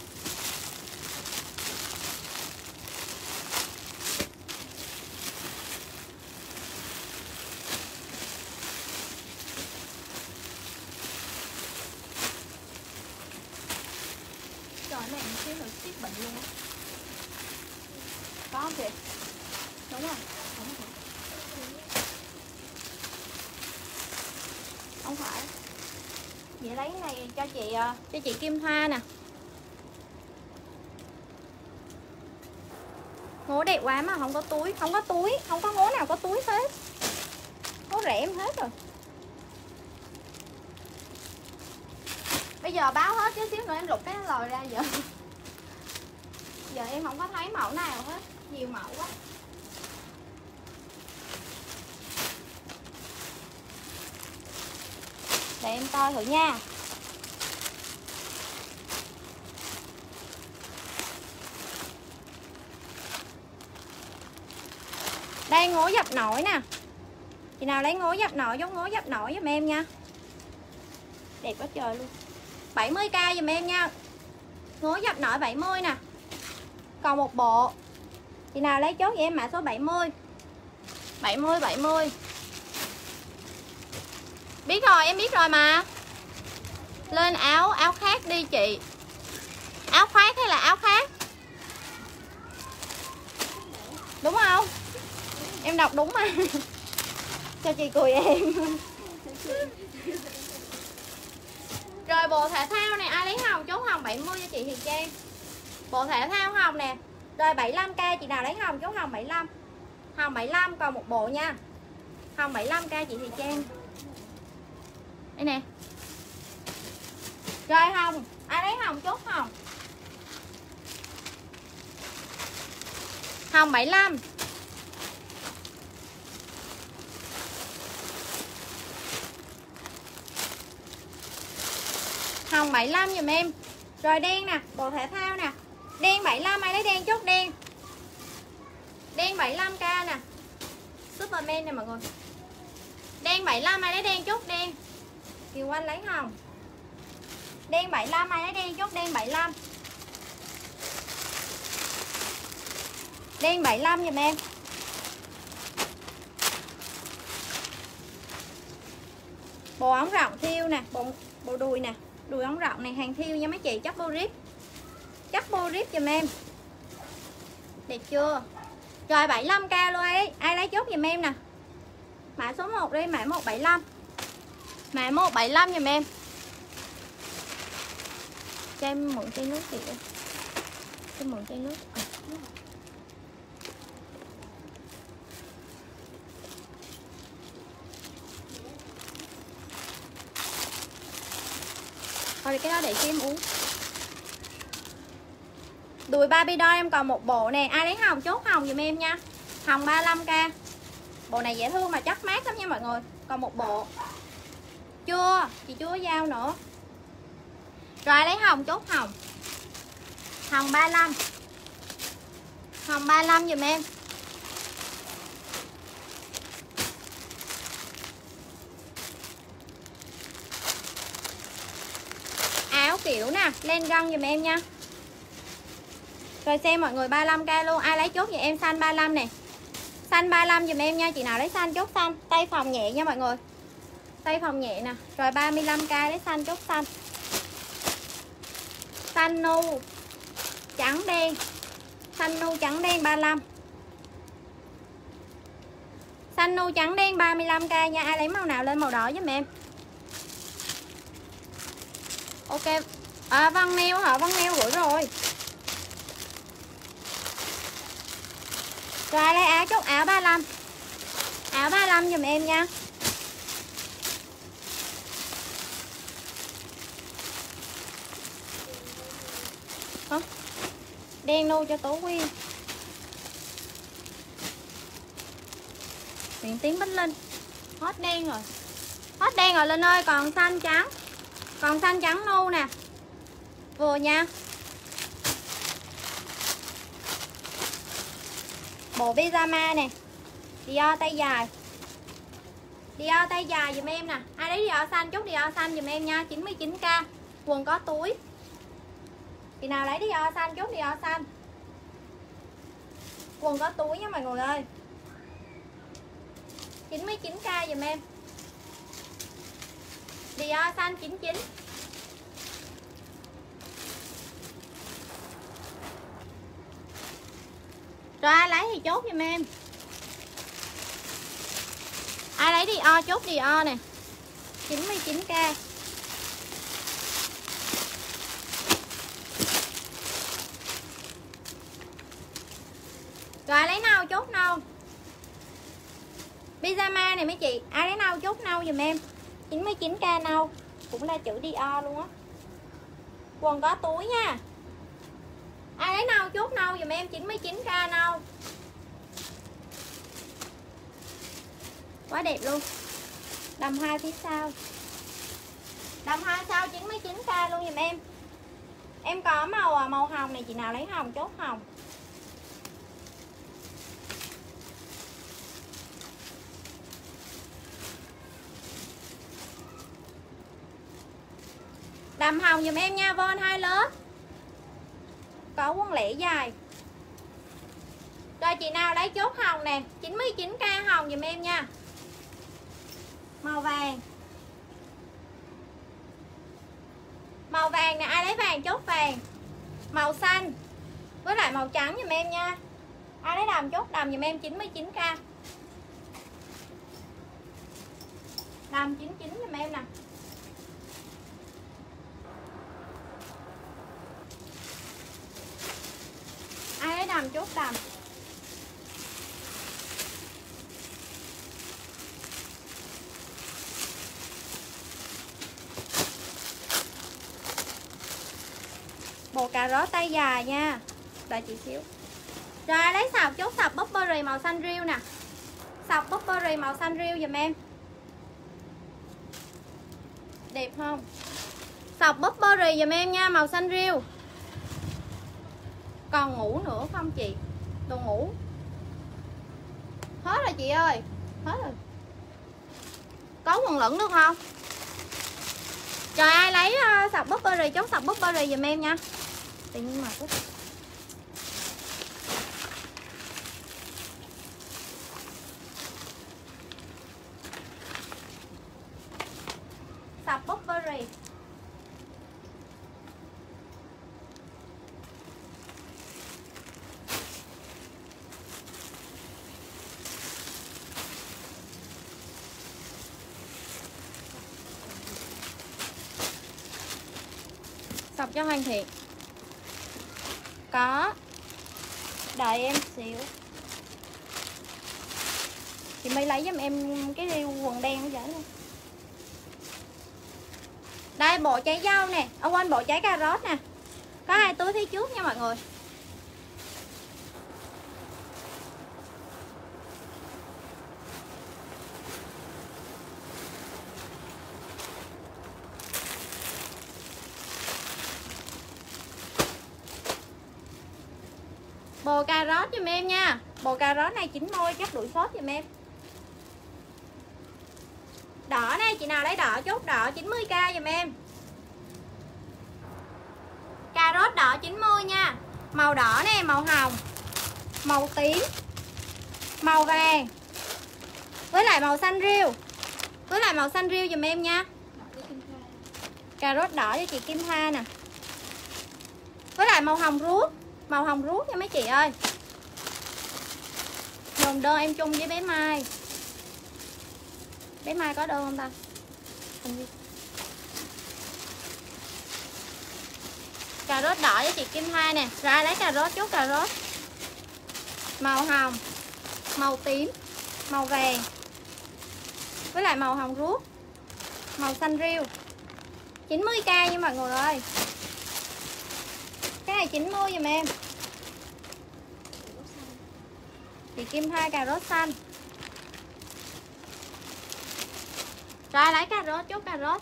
Có không chị? Đúng rồi. Không phải. Không phải. Vậy lấy cái này cho chị cho chị Kim Thoa nè. Ngố đẹp quá mà không có túi, không có túi, không có ngố nào có túi hết. Ngố rẻ em hết rồi. Bây giờ báo hết chứ xíu nữa em lục cái lòi ra giờ. Giờ em không có thấy mẫu nào hết, nhiều mẫu quá. Để em coi thử nha. Đây ngố dập nổi nè. Chị nào lấy ngố dập nổi, giống ngố dập nổi giùm em nha. Đẹp quá trời luôn. bảy mươi k giùm em nha. Ngố dập nổi bảy mươi nè. Còn một bộ. Chị nào lấy chốt vậy em mã số bảy mươi. bảy mươi bảy mươi. Biết rồi, em biết rồi mà. Lên áo áo khác đi chị. Áo khoác hay là áo khác? Đúng không? Em đọc đúng mà. Cho chị cười em. Rồi bộ thể thao này ai lấy hồng chốt hồng bảy mươi cho chị Hiền Trang. Bộ thể thao hồng nè. Rồi bảy mươi lăm k chị nào lấy hồng chốt hồng bảy mươi lăm. Hồng bảy mươi lăm còn một bộ nha. Hồng bảy mươi lăm k chị Hiền Trang. Đây nè. Rồi hồng, ai lấy hồng chốt hồng. Hồng bảy mươi lăm. Hồng bảy mươi lăm giùm em. Rồi đen nè, bộ thể thao nè. Đen bảy mươi lăm, ai lấy đen chốt đen. Đen bảy mươi lăm k nè. Superman nè mọi người. Đen bảy mươi lăm, ai lấy đen chốt đen. Kiều Anh lấy hồng. Đen bảy mươi lăm, ai lấy đen chốt đen bảy mươi lăm. Đen bảy mươi lăm giùm em. Bộ ống rộng thiêu nè, bộ, bộ đùi nè. Đùi ống rộng này hàng thiêu nha mấy chị, chắc bô rip. Chắc bô rip giùm em. Đẹp chưa? Rồi bảy mươi lăm k luôn ai, ai lấy chốt giùm em nè. Mã số một đi, mã một bảy mươi lăm. Mã một bảy mươi lăm giùm em. Cho em mượn chai nước chị ơi. Cho em mượn chai nước. À. Thôi cái đó để cho em uống. Đùi Barbie doll em còn một bộ nè. Ai lấy hồng chốt hồng giùm em nha. Hồng ba mươi lăm k. Bộ này dễ thương mà chắc mát lắm nha mọi người. Còn một bộ. Chưa, chị chưa có giao nữa. Rồi ai lấy hồng chốt hồng. Hồng ba mươi lăm. Hồng ba mươi lăm giùm em. Áo kiểu nè, len găng giùm em nha. Rồi xem mọi người ba mươi lăm k luôn. Ai lấy chốt vậy em xanh ba mươi lăm nè. Xanh ba mươi lăm giùm em nha. Chị nào lấy xanh chốt xanh. Tay phòng nhẹ nha mọi người. Tay phòng nhẹ nè. Rồi ba mươi lăm k lấy xanh chốt xanh. Xanh nu trắng đen. Xanh nu trắng đen ba mươi lăm. Xanh nu trắng đen ba mươi lăm k nha. Ai lấy màu nào lên màu đỏ giùm em. Ok. À, Văn Neo hả? Văn Neo gửi rồi. Rồi ai lấy áo chốt áo ba mươi lăm. Áo ba mươi lăm giùm em nha. Hả? Đen nu cho Tố Quyên. Miệng tiếng Bích Linh. Hết đen rồi. Hết đen rồi Linh ơi. Còn xanh trắng. Còn xanh trắng nu nè. Vừa nha. Bộ pyjama nè. Dior tay dài. Dior tay dài dùm em nè. Ai lấy Dior xanh chốt Dior xanh dùm em nha. chín mươi chín k. Quần có túi. Chị nào lấy Dior xanh chốt Dior xanh. Quần có túi nha mọi người ơi. chín mươi chín k dùm em. Dior xanh chín mươi chín. Rồi ai lấy thì chốt giùm em. Ai lấy Dior chốt Dior nè, chín mươi chín k. Rồi ai lấy nâu chốt nâu. Pyjama này mấy chị, ai lấy nâu chốt nâu giùm em. chín mươi chín k nâu, cũng là chữ Dior luôn á. Quần có túi nha. Ai lấy nâu chốt nâu giùm em, chín mươi chín k nâu. Quá đẹp luôn. Đầm hai phía sau. Đầm hai sau chín mươi chín k luôn giùm em. Em có màu màu hồng này, chị nào lấy hồng chốt hồng. Đầm hồng giùm em nha, von hai lớp. Có quần lẻ dài. Rồi chị nào lấy chốt hồng nè, chín mươi chín k hồng giùm em nha. Màu vàng. Màu vàng nè, ai lấy vàng chốt vàng. Màu xanh với lại màu trắng giùm em nha. Ai lấy đầm chốt đầm giùm em, chín mươi chín k. Đầm chín mươi chín giùm em nè. Ai lấy đầm chốt đầm. Bộ cà rốt tay dài nha. Đợi chị xíu. Rồi ai lấy sọc chốt sọc Burberry màu xanh riêu nè. Sọc Burberry màu xanh riêu giùm em. Đẹp không? Sọc Burberry giùm em nha, màu xanh riêu. Còn ngủ nữa không chị? Đồ ngủ hết rồi chị ơi, hết rồi. Có quần lửng được không? Rồi ai lấy uh, sọc Burberry chốt sọc Burberry giùm em nha. Tự nhiên mà thích. Sọc Burberry. Sọc cho Hoàng Thiện. Có. Đợi em xíu. Chị mới lấy giùm em cái riêu quần đen dễ luôn. Đây bộ trái dâu nè. Ở quên bộ trái cà rốt nè. Có hai túi phía trước nha mọi người. Bồ cà rốt giùm em nha. Bồ cà rốt này chín môi chắc đuổi phốt giùm em. Đỏ này, chị nào lấy đỏ chốt đỏ chín mươi k giùm em. Cà rốt đỏ chín mươi nha. Màu đỏ nè, màu hồng, màu tím, màu vàng với lại màu xanh riêu. Với lại màu xanh riêu giùm em nha. Cà rốt đỏ cho chị Kim Tha nè. Với lại màu hồng ruốc. Màu hồng ruốc nha mấy chị ơi. Dồn đơn em chung với bé Mai. Bé Mai có đơn không ta? Cà rốt đỏ với chị Kim Tha nè. Ra lấy cà rốt chốt cà rốt. Màu hồng, màu tím, màu vàng với lại màu hồng ruốc, màu xanh riêu. chín mươi k nha mọi người ơi. Cái này chín mươi giùm em. Chị Kim Tha cà rốt xanh. Rồi lấy cà rốt chốt cà rốt.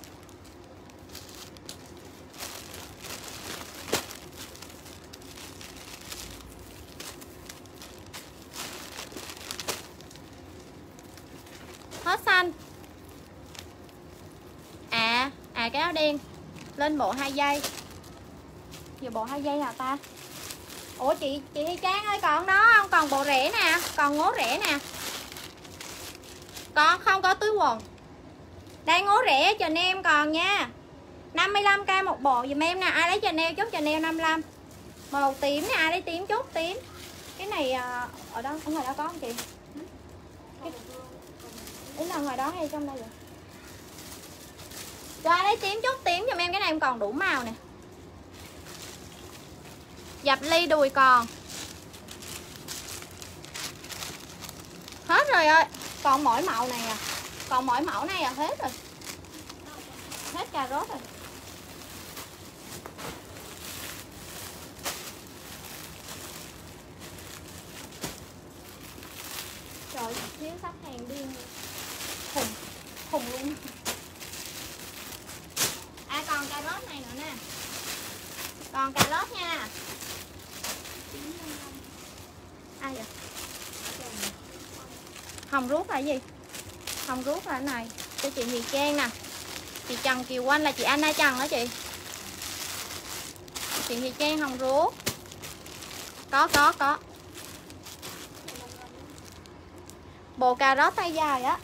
Hết xanh. À, à cái áo đen lên bộ hai giây. Giờ bộ hai giây hả ta? Ủa chị chị Thi Trang ơi, còn đó không? Còn bộ rẻ nè, còn ngố rẻ nè. Còn không có túi quần. Đây ngố rẻ Chanel còn nha. năm mươi lăm k một bộ dùm em nè. Ai lấy Chanel chốt Chanel năm mươi lăm. Màu tím nè, ai lấy tím chốt tím. Cái này ở đó, ở ngoài đó có không chị? Cái... Ý là ngoài đó hay trong đây vậy? Rồi lấy tím chút tím cho em, cái này em còn đủ màu nè. Dập ly đùi còn. Hết rồi ơi, còn mỗi mẫu này à. Còn mỗi mẫu này à, hết rồi. Hết cà rốt rồi. Trời, thiếu sắp hàng điên. Khùng, khùng luôn. À còn cà rốt này nữa nè. Còn cà rốt nha. Ai vậy? Hồng ruốc là gì? Hồng ruốc là cái này. Cho chị Huyền Trang nè. Chị Trần Kiều Anh là chị Anna Trần đó chị. Chị Huyền Trang hồng ruốc. Có có có. Bộ cà rốt tay dài á.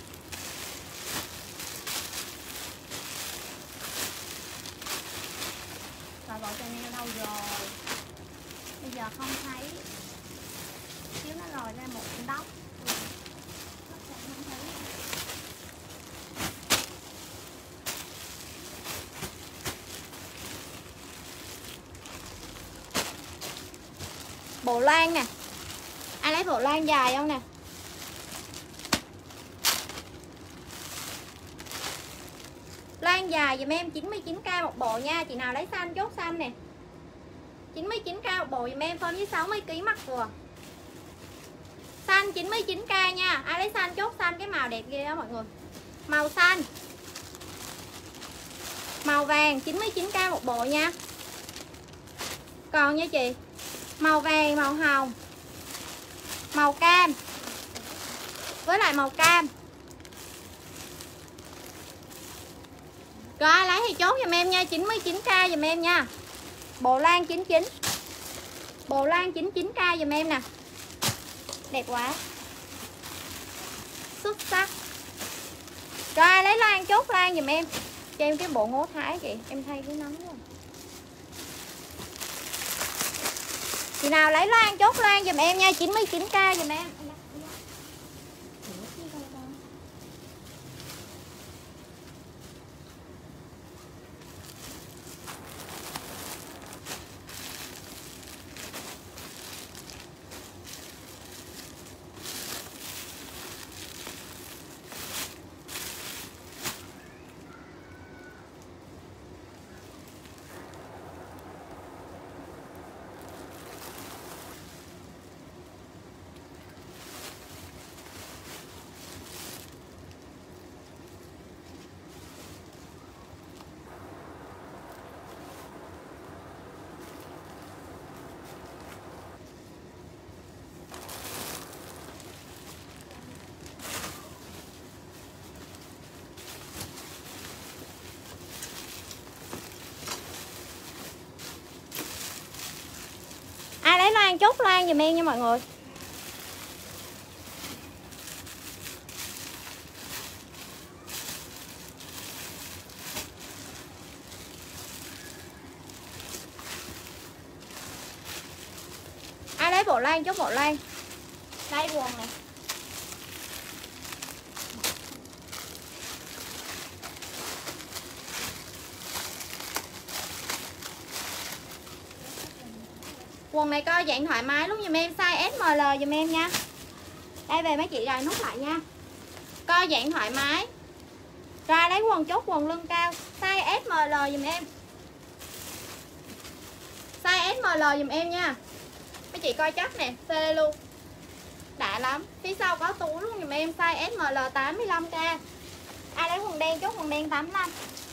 Rồi bộ Chanel đâu rồi? Bây giờ không thấy. Chứ nó lòi ra một đống. Bộ loan nè. Ai lấy bộ loan dài không nè? Loan dài dùm em chín mươi chín k một bộ nha. Chị nào lấy xanh chốt xanh nè. chín mươi chín k một bộ dùm em, form với sáu mươi ki lô gam mặc vừa. Xanh chín mươi chín k nha. Ai lấy xanh chốt xanh, cái màu đẹp ghê đó mọi người. Màu xanh. Màu vàng chín mươi chín k một bộ nha. Còn nha chị. Màu vàng, màu hồng, màu cam với lại màu cam. Rồi ai lấy thì chốt giùm em nha, chín mươi chín k giùm em nha. Bộ lan chín mươi chín. Bộ lan chín mươi chín k giùm em nè. Đẹp quá. Xuất sắc. Rồi ai lấy lan chốt lan giùm em. Cho em cái bộ ngố thái chị, em thay cái nấm rồi. Chị nào lấy loan chốt loan giùm em nha, chín mươi chín k giùm em. Loan chốt loan giùm em nha mọi người. Ai lấy bộ loan chốt bộ loan. Đây quần này. Quần này co dạng thoải mái luôn giùm em, size ét em lờ giùm em nha. Đây về mấy chị gài nút lại nha. Co dạng thoải mái. Ra lấy quần chốt quần lưng cao, size ét em lờ giùm em. Size ét em lờ giùm em nha. Mấy chị coi chắc nè, xê luôn. Đã lắm. Phía sau có túi luôn giùm em, size ét em lờ tám mươi lăm k. Ai lấy quần đen chốt quần đen tám mươi lăm.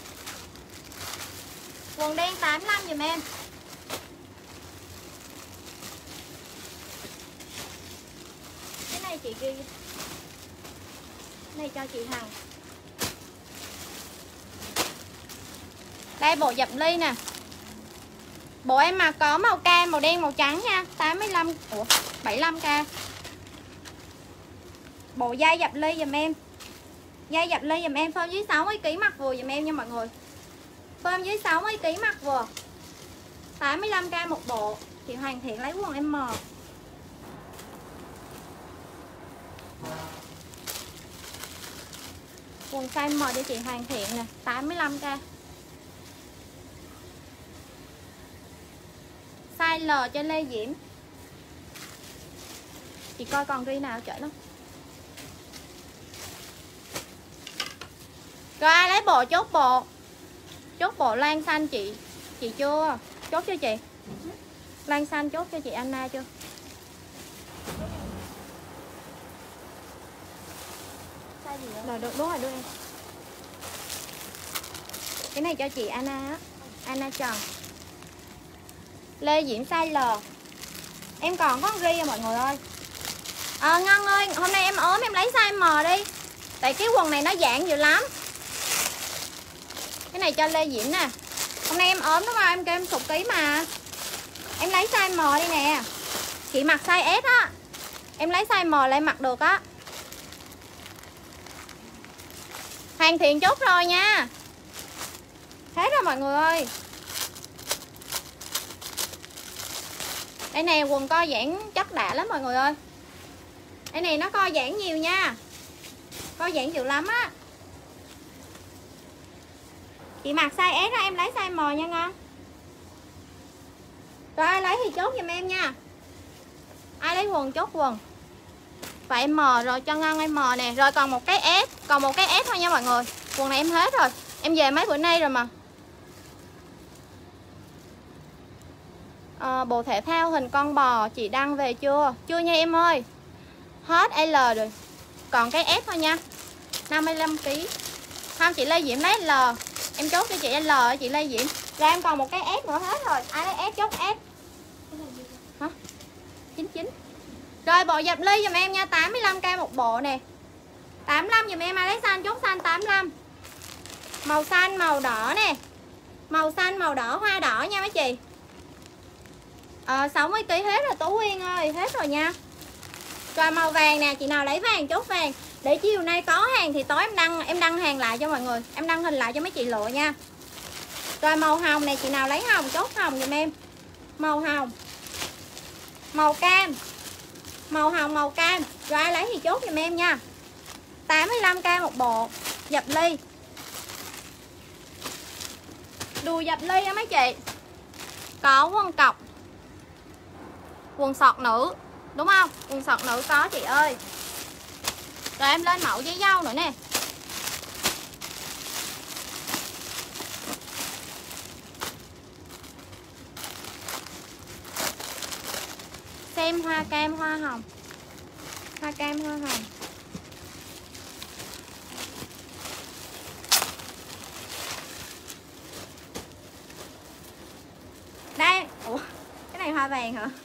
Quần đen tám mươi lăm giùm em. Chị ghi này cho chị Hằng. Đây bộ dập ly nè. Bộ em mà có màu cam, màu đen, màu trắng nha. tám mươi lăm, ủa, bảy mươi lăm k. Bộ dây dập ly giùm em. Dây dập ly giùm em, form dưới sáu mươi ki lô gam mặc vừa giùm em nha mọi người. Form dưới sáu mươi ki lô gam mặc vừa. tám mươi lăm k một bộ. Chị Hoàng Thiện lấy quần M. Quần size M cho chị Hoàng Thiện nè, tám mươi lăm k. Size L cho Lê Diễm. Chị coi còn ri nào chở lắm. Rồi ai lấy bộ chốt bộ. Chốt bộ lan xanh chị. Chị chưa? Chốt cho chị. Lan xanh chốt cho chị Anna chưa? Rồi đúng, đúng rồi đưa em. Cái này cho chị Anna á. Anna tròn. Lê Diễm size L. Em còn có ri à mọi người ơi. Ờ Ngân ơi, hôm nay em ốm em lấy size M đi. Tại cái quần này nó giãn dữ lắm. Cái này cho Lê Diễm nè. Hôm nay em ốm đúng không? Em kêu em sụt ký mà. Em lấy size M đi nè. Chị mặc size S á. Em lấy size M lại mặc được á. Hoàng Thiện chốt rồi nha. Hết rồi mọi người ơi. Đây nè, quần co giãn chắc đã lắm mọi người ơi. Đây này nó co giãn nhiều nha. Co giãn nhiều lắm á. Chị mặc size S ra em lấy size M nha ngon. Rồi ai lấy thì chốt giùm em nha. Ai lấy quần chốt quần. Vậy M rồi cho Ngân em M nè. Rồi còn một cái S. Còn một cái S thôi nha mọi người. Quần này em hết rồi. Em về mấy bữa nay rồi mà. à, Bộ thể thao hình con bò chị đăng về chưa? Chưa nha em ơi. Hết L rồi. Còn cái S thôi nha. năm mươi lăm ki lô gam. Không chị Lê Diễm lấy L. Em chốt cho chị L chị Lê Diễm. Rồi em còn một cái S nữa hết rồi. Ai lấy S chốt S. Hả? chín mươi chín. Rồi bộ dập ly giùm em nha, tám mươi lăm k một bộ nè. tám mươi lăm giùm em, ai lấy xanh chốt xanh tám mươi lăm. Màu xanh, màu đỏ nè. Màu xanh, màu đỏ, hoa đỏ nha mấy chị. Ờ, sáu mươi ki lô gam hết rồi Tú Uyên ơi, hết rồi nha. Rồi màu vàng nè, chị nào lấy vàng chốt vàng. Để chiều nay có hàng thì tối em đăng em đăng hàng lại cho mọi người. Em đăng hình lại cho mấy chị lựa nha. Rồi màu hồng này, chị nào lấy hồng chốt hồng giùm em. Màu hồng. Màu cam. Màu hồng, màu cam. Rồi ai lấy thì chốt giùm em nha. tám mươi lăm k một bộ. Dập ly. Đùi dập ly á mấy chị. Có quần cọc. Quần sọt nữ. Đúng không? Quần sọt nữ có chị ơi. Rồi em lên mẫu giấy dâu nữa nè. Xem hoa cam, hoa hồng. Hoa cam, hoa hồng. Đây. Ủa, cái này hoa vàng hả?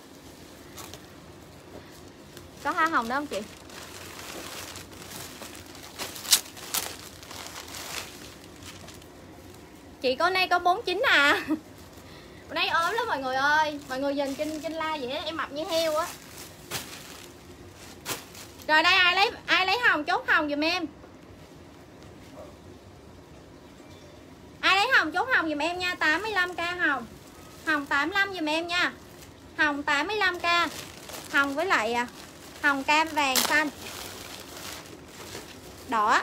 Có hoa hồng đó không chị? Chị có nay có bốn mươi chín à. Bữa nay ốm lắm mọi người ơi. Mọi người nhìn trên trên like vậy đó, em mập như heo á. Rồi đây ai lấy ai lấy hồng chốt hồng giùm em. Ai lấy hồng chốt hồng giùm em nha, tám mươi lăm k hồng. Hồng tám mươi lăm giùm em nha. Hồng tám mươi lăm k. Hồng với lại à, hồng cam vàng xanh. Đỏ.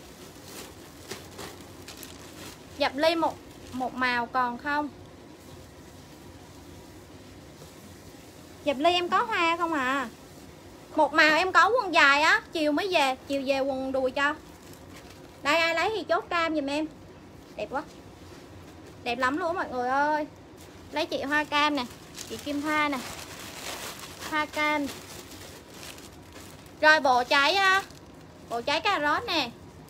Dập ly một một màu còn không? Dập ly em có hoa không à? Một màu em có quần dài á, chiều mới về, chiều về quần đùi cho. Đây ai lấy thì chốt cam giùm em. Đẹp quá. Đẹp lắm luôn mọi người ơi. Lấy chị hoa cam nè, chị Kim Hoa nè. Hoa cam. Rồi bộ trái bộ trái cà rốt nè.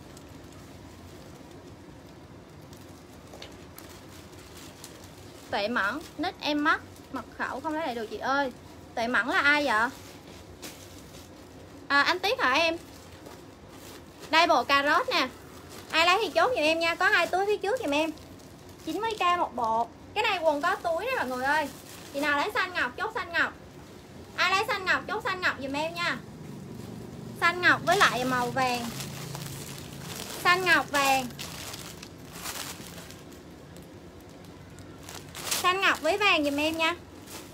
Tuệ Mẫn, nick em mất mật khẩu không lấy lại được chị ơi. Tuệ Mẫn là ai vậy? À, anh Tiết hả em? Đây bộ cà rốt nè. Ai lấy thì chốt giùm em nha, có hai túi phía trước giùm em. chín mươi k một bộ. Cái này quần có túi đó mọi người ơi. Chị nào lấy xanh ngọc chốt xanh ngọc. Ai lấy xanh ngọc chốt xanh ngọc giùm em nha. Xanh ngọc với lại màu vàng. Xanh ngọc vàng. Xanh ngọc với vàng giùm em nha.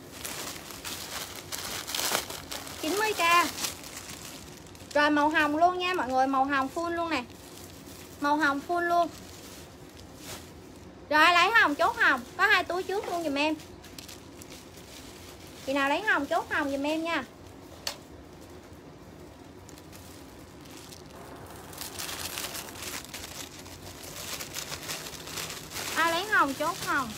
chín mươi k. Rồi màu hồng luôn nha mọi người, màu hồng full luôn nè. Màu hồng full luôn. Rồi ai lấy hồng chốt hồng. Có hai túi trước luôn dùm em. Chị nào lấy hồng chốt hồng dùm em nha. Ai lấy hồng chốt hồng.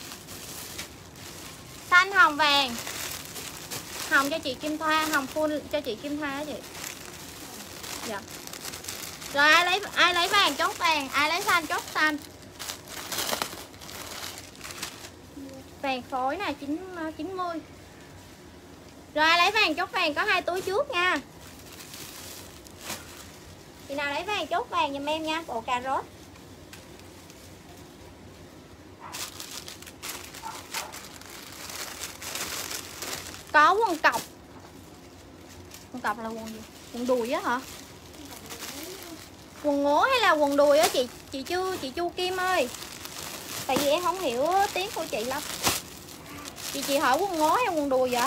Xanh hồng vàng. Hồng cho chị Kim Thoa, hồng full cho chị Kim Thoa á chị. Dạ. Rồi ai lấy ai lấy vàng chốt vàng, ai lấy xanh chốt xanh. Vàng phối nè, chín mươi. Rồi ai lấy vàng chốt vàng, có hai túi trước nha. Chị nào lấy vàng chốt vàng giùm em nha, bộ cà rốt. Có quần cọc. Quần cọc là quần gì? Quần đùi á hả? Quần ngố hay là quần đùi á chị chị chưa chị Chu Kim ơi. Tại vì em không hiểu tiếng của chị lắm. Chị chị hỏi quần ngố hay quần đùi vậy?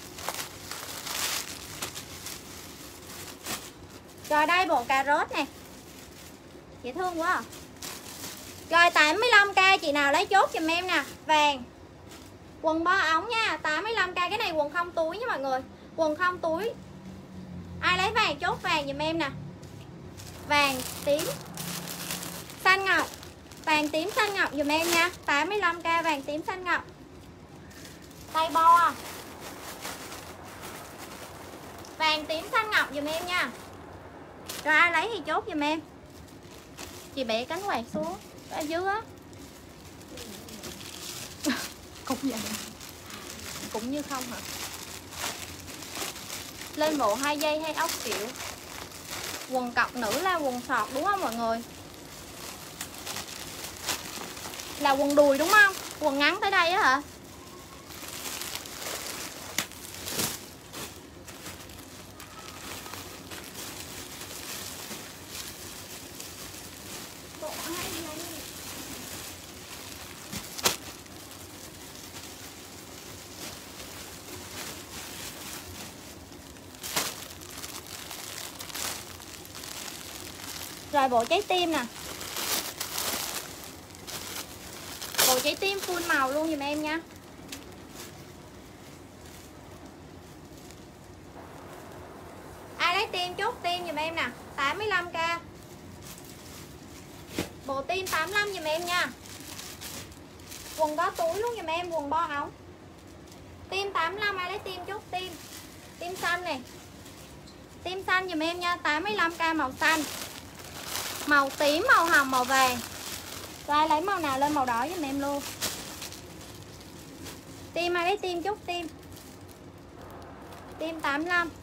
Rồi đây bộ cà rốt nè. Dễ thương quá à. Rồi tám mươi lăm k chị nào lấy chốt giùm em nè. Vàng. Quần bo ống nha, tám mươi lăm k. Cái này quần không túi nha mọi người. Quần không túi. Ai lấy vàng chốt vàng giùm em nè. Vàng tím xanh ngọc. Vàng tím xanh ngọc giùm em nha. Tám mươi lăm k vàng tím xanh ngọc. Tay bo. Vàng tím xanh ngọc giùm em nha. Rồi ai lấy thì chốt giùm em. Chị bẻ cánh quạt xuống ở dưới á. Cũng vậy. Cũng như không hả? Lên bộ hai dây hay ốc kiểu. Quần cọc nữ là quần sọt đúng không mọi người? Là quần đùi đúng không? Quần ngắn tới đây á hả? Rồi bộ trái tim nè. Bộ trái tim full màu luôn giùm em nha. Ai lấy tim chốt tim giùm em nè. Tám mươi lăm k. Bộ tim tám mươi lăm giùm em nha. Quần có túi luôn giùm em. Quần bo ống. Tim tám mươi lăm. Ai lấy tim chốt tim. Tim xanh này. Tim xanh giùm em nha. Tám mươi lăm k màu xanh. Màu tím, màu hồng, màu vàng. Rồi ai lấy màu nào lên màu đỏ giùm em luôn. Tim ai lấy tim chốt tim. Tim tám mươi lăm.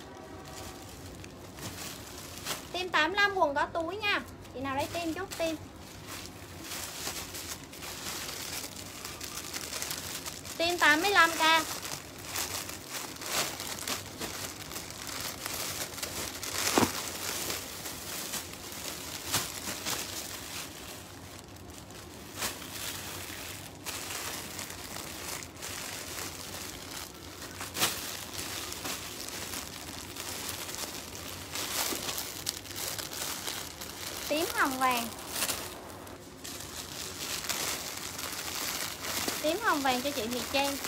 Tim tám mươi lăm quần có túi nha. Chị nào lấy tim chốt tim. Tim tám mươi lăm k. Tím hồng vàng. Tím hồng vàng cho chị Thùy Trang.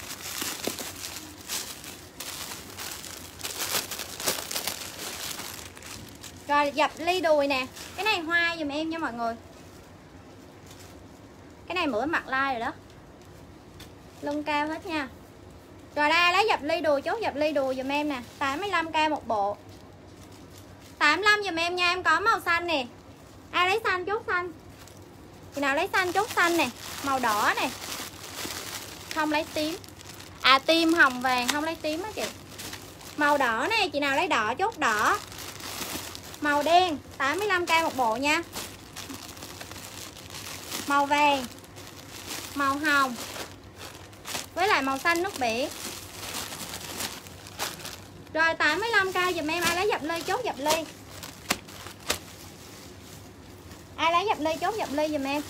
Rồi dập ly đùi nè. Cái này hoa dùm em nha mọi người. Cái này bữa mặc like rồi đó. Lưng cao hết nha. Rồi đây lấy dập ly đùi chốt dập ly đùi dùm em nè. Tám mươi lăm k một bộ. Tám mươi lăm dùm em nha. Em có màu xanh nè. Ai lấy xanh chốt xanh. Chị nào lấy xanh chốt xanh nè. Màu đỏ nè. Không lấy tím. À tim hồng vàng không lấy tím á chị. Màu đỏ nè. Chị nào lấy đỏ chốt đỏ. Màu đen tám mươi lăm k một bộ nha. Màu vàng. Màu hồng. Với lại màu xanh nước biển. Rồi tám mươi lăm k dùm em. Ai lấy dập ly chốt dập ly. Ai lấy dập ly chốt dập ly dùm em.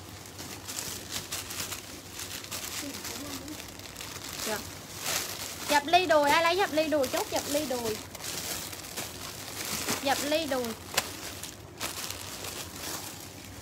Được. Dập ly đùi. Ai lấy dập ly đùi chốt dập ly đùi. Dập ly đùi.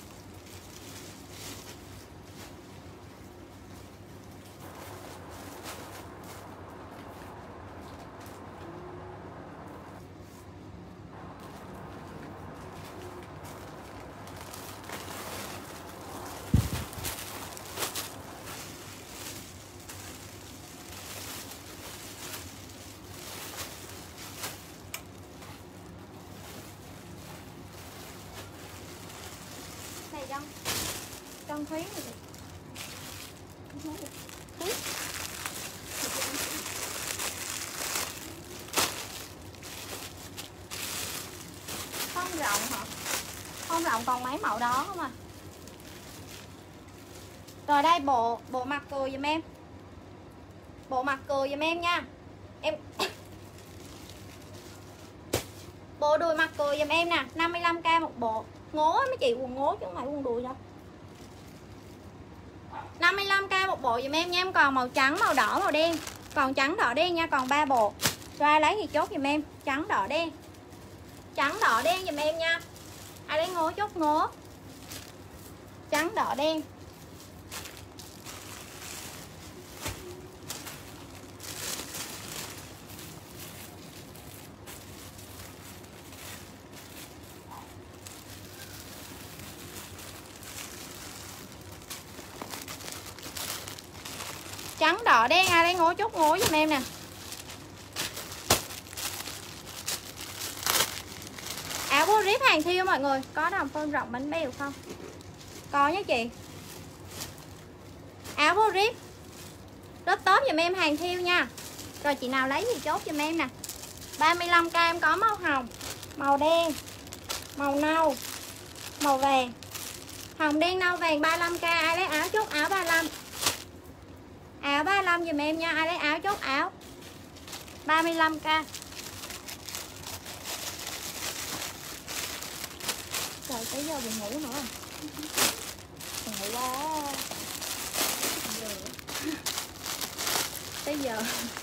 này trong trong thúy này. Thúy. Không rộng hả? Không rộng còn mấy màu đó không à. Rồi đây bộ bộ mặt cười giùm em. Bộ mặt cười giùm em nha. Em bộ đùi mặt cười giùm em nè, năm mươi lăm k một bộ. Ngố mấy chị, quần ngố chứ không phải quần đùi đâu. năm mươi lăm k một bộ giùm em nha. Em còn màu trắng, màu đỏ, màu đen. Còn trắng đỏ đen nha, còn ba bộ. Rồi ai lấy thì chốt giùm em, trắng đỏ đen. Trắng đỏ đen giùm em nha. Ai lấy ngố chốt ngố. Trắng đỏ đen. Trắng đỏ đen, ai lấy ngố chốt ngố giùm em nè. Áo bô rip hàng thiêu mọi người. Có đồng phân rộng bánh bèo không? Có nhé chị. Áo bô rip rất tốt giùm em hàng thiêu nha. Rồi chị nào lấy thì chốt giùm em nè. ba mươi lăm k em có màu hồng, màu đen, màu nâu, màu vàng. Hồng đen nâu vàng ba mươi lăm k. Ai lấy áo chốt áo ba mươi lăm. Áo ba mươi lăm giùm em nha. Ai lấy áo chốt áo ba mươi lăm k. Trời tới giờ buồn ngủ nữa. Buồn ngủ quá. Tới giờ.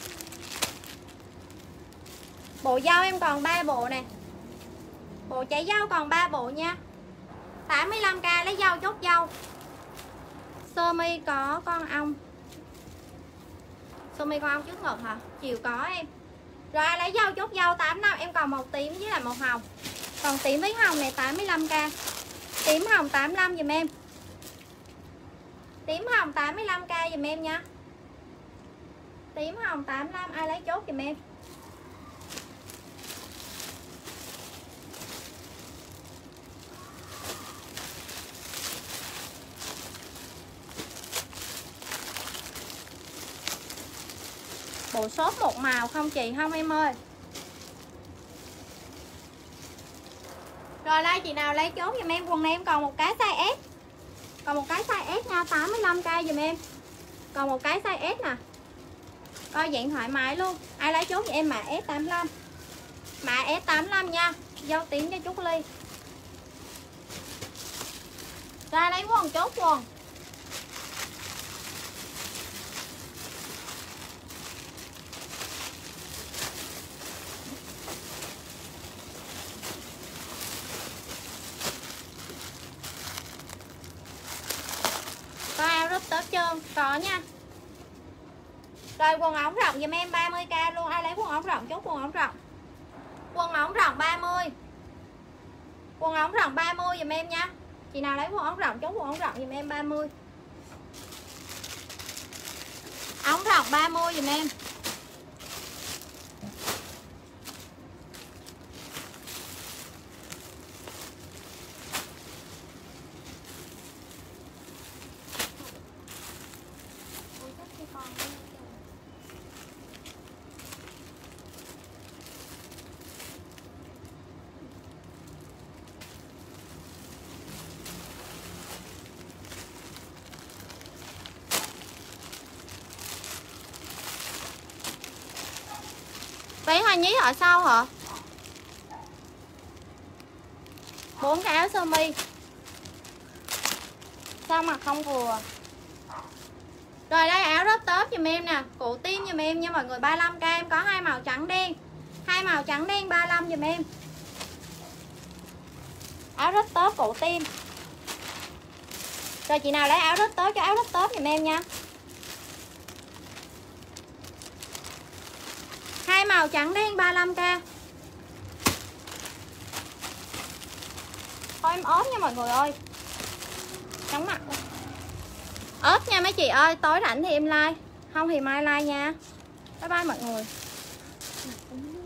Bộ dâu em còn ba bộ nè. Bộ trái dâu còn ba bộ nha. tám mươi lăm k lấy dâu chốt dâu. Sơ mi có con ong. Sơ mi con ong trước ngực hả? Chiều có em. Rồi ai lấy dâu chốt dâu tám mươi lăm. Em còn màu tím với lại màu hồng. Còn tím với hồng này tám mươi lăm k. Tím hồng tám mươi lăm giùm em. Tím hồng tám mươi lăm k giùm em nha. Tím hồng tám mươi lăm. Ai lấy chốt giùm em. Bộ shop một màu không chị? Không em ơi. Rồi đây chị nào lấy chốt giùm em. Quần này em còn một cái size S. Còn một cái size S nha, tám mươi lăm k giùm em. Còn một cái size S nè. Coi dạng thoải mái luôn. Ai lấy chốt giùm em mã S tám mươi lăm. Mã S tám mươi lăm nha. Dâu tím cho chút ly. Ra lấy quần chốt quần. Có áo rút tớp trơn, có nha. Rồi quần ống rộng giùm em ba mươi k luôn. Ai lấy quần ống rộng chốt quần ống rộng. Quần ống rộng ba mươi. Quần ống rộng ba mươi giùm em nha. Chị nào lấy quần ống rộng chốt quần ống rộng giùm em ba mươi. Ống rộng ba mươi giùm em. Váy hoa nhí ở sau hả? Bốn cái áo sơ mi. Sao mà không vừa. Rồi đây áo rớp tớp giùm em nè. Cổ tim giùm em nha mọi người. ba mươi lăm k em có hai màu trắng đen. Hai màu trắng đen ba mươi lăm giùm em. Áo rớp tớp cổ tim. Rồi chị nào lấy áo rớp tớp cho áo rớp tớp giùm em nha. Hai màu trắng đen ba mươi lăm k. Thôi em ốp nha mọi người ơi. Chóng mặt luôn. Ốp nha mấy chị ơi. Tối rảnh thì em like. Không thì mai like nha. Bye bye mọi người.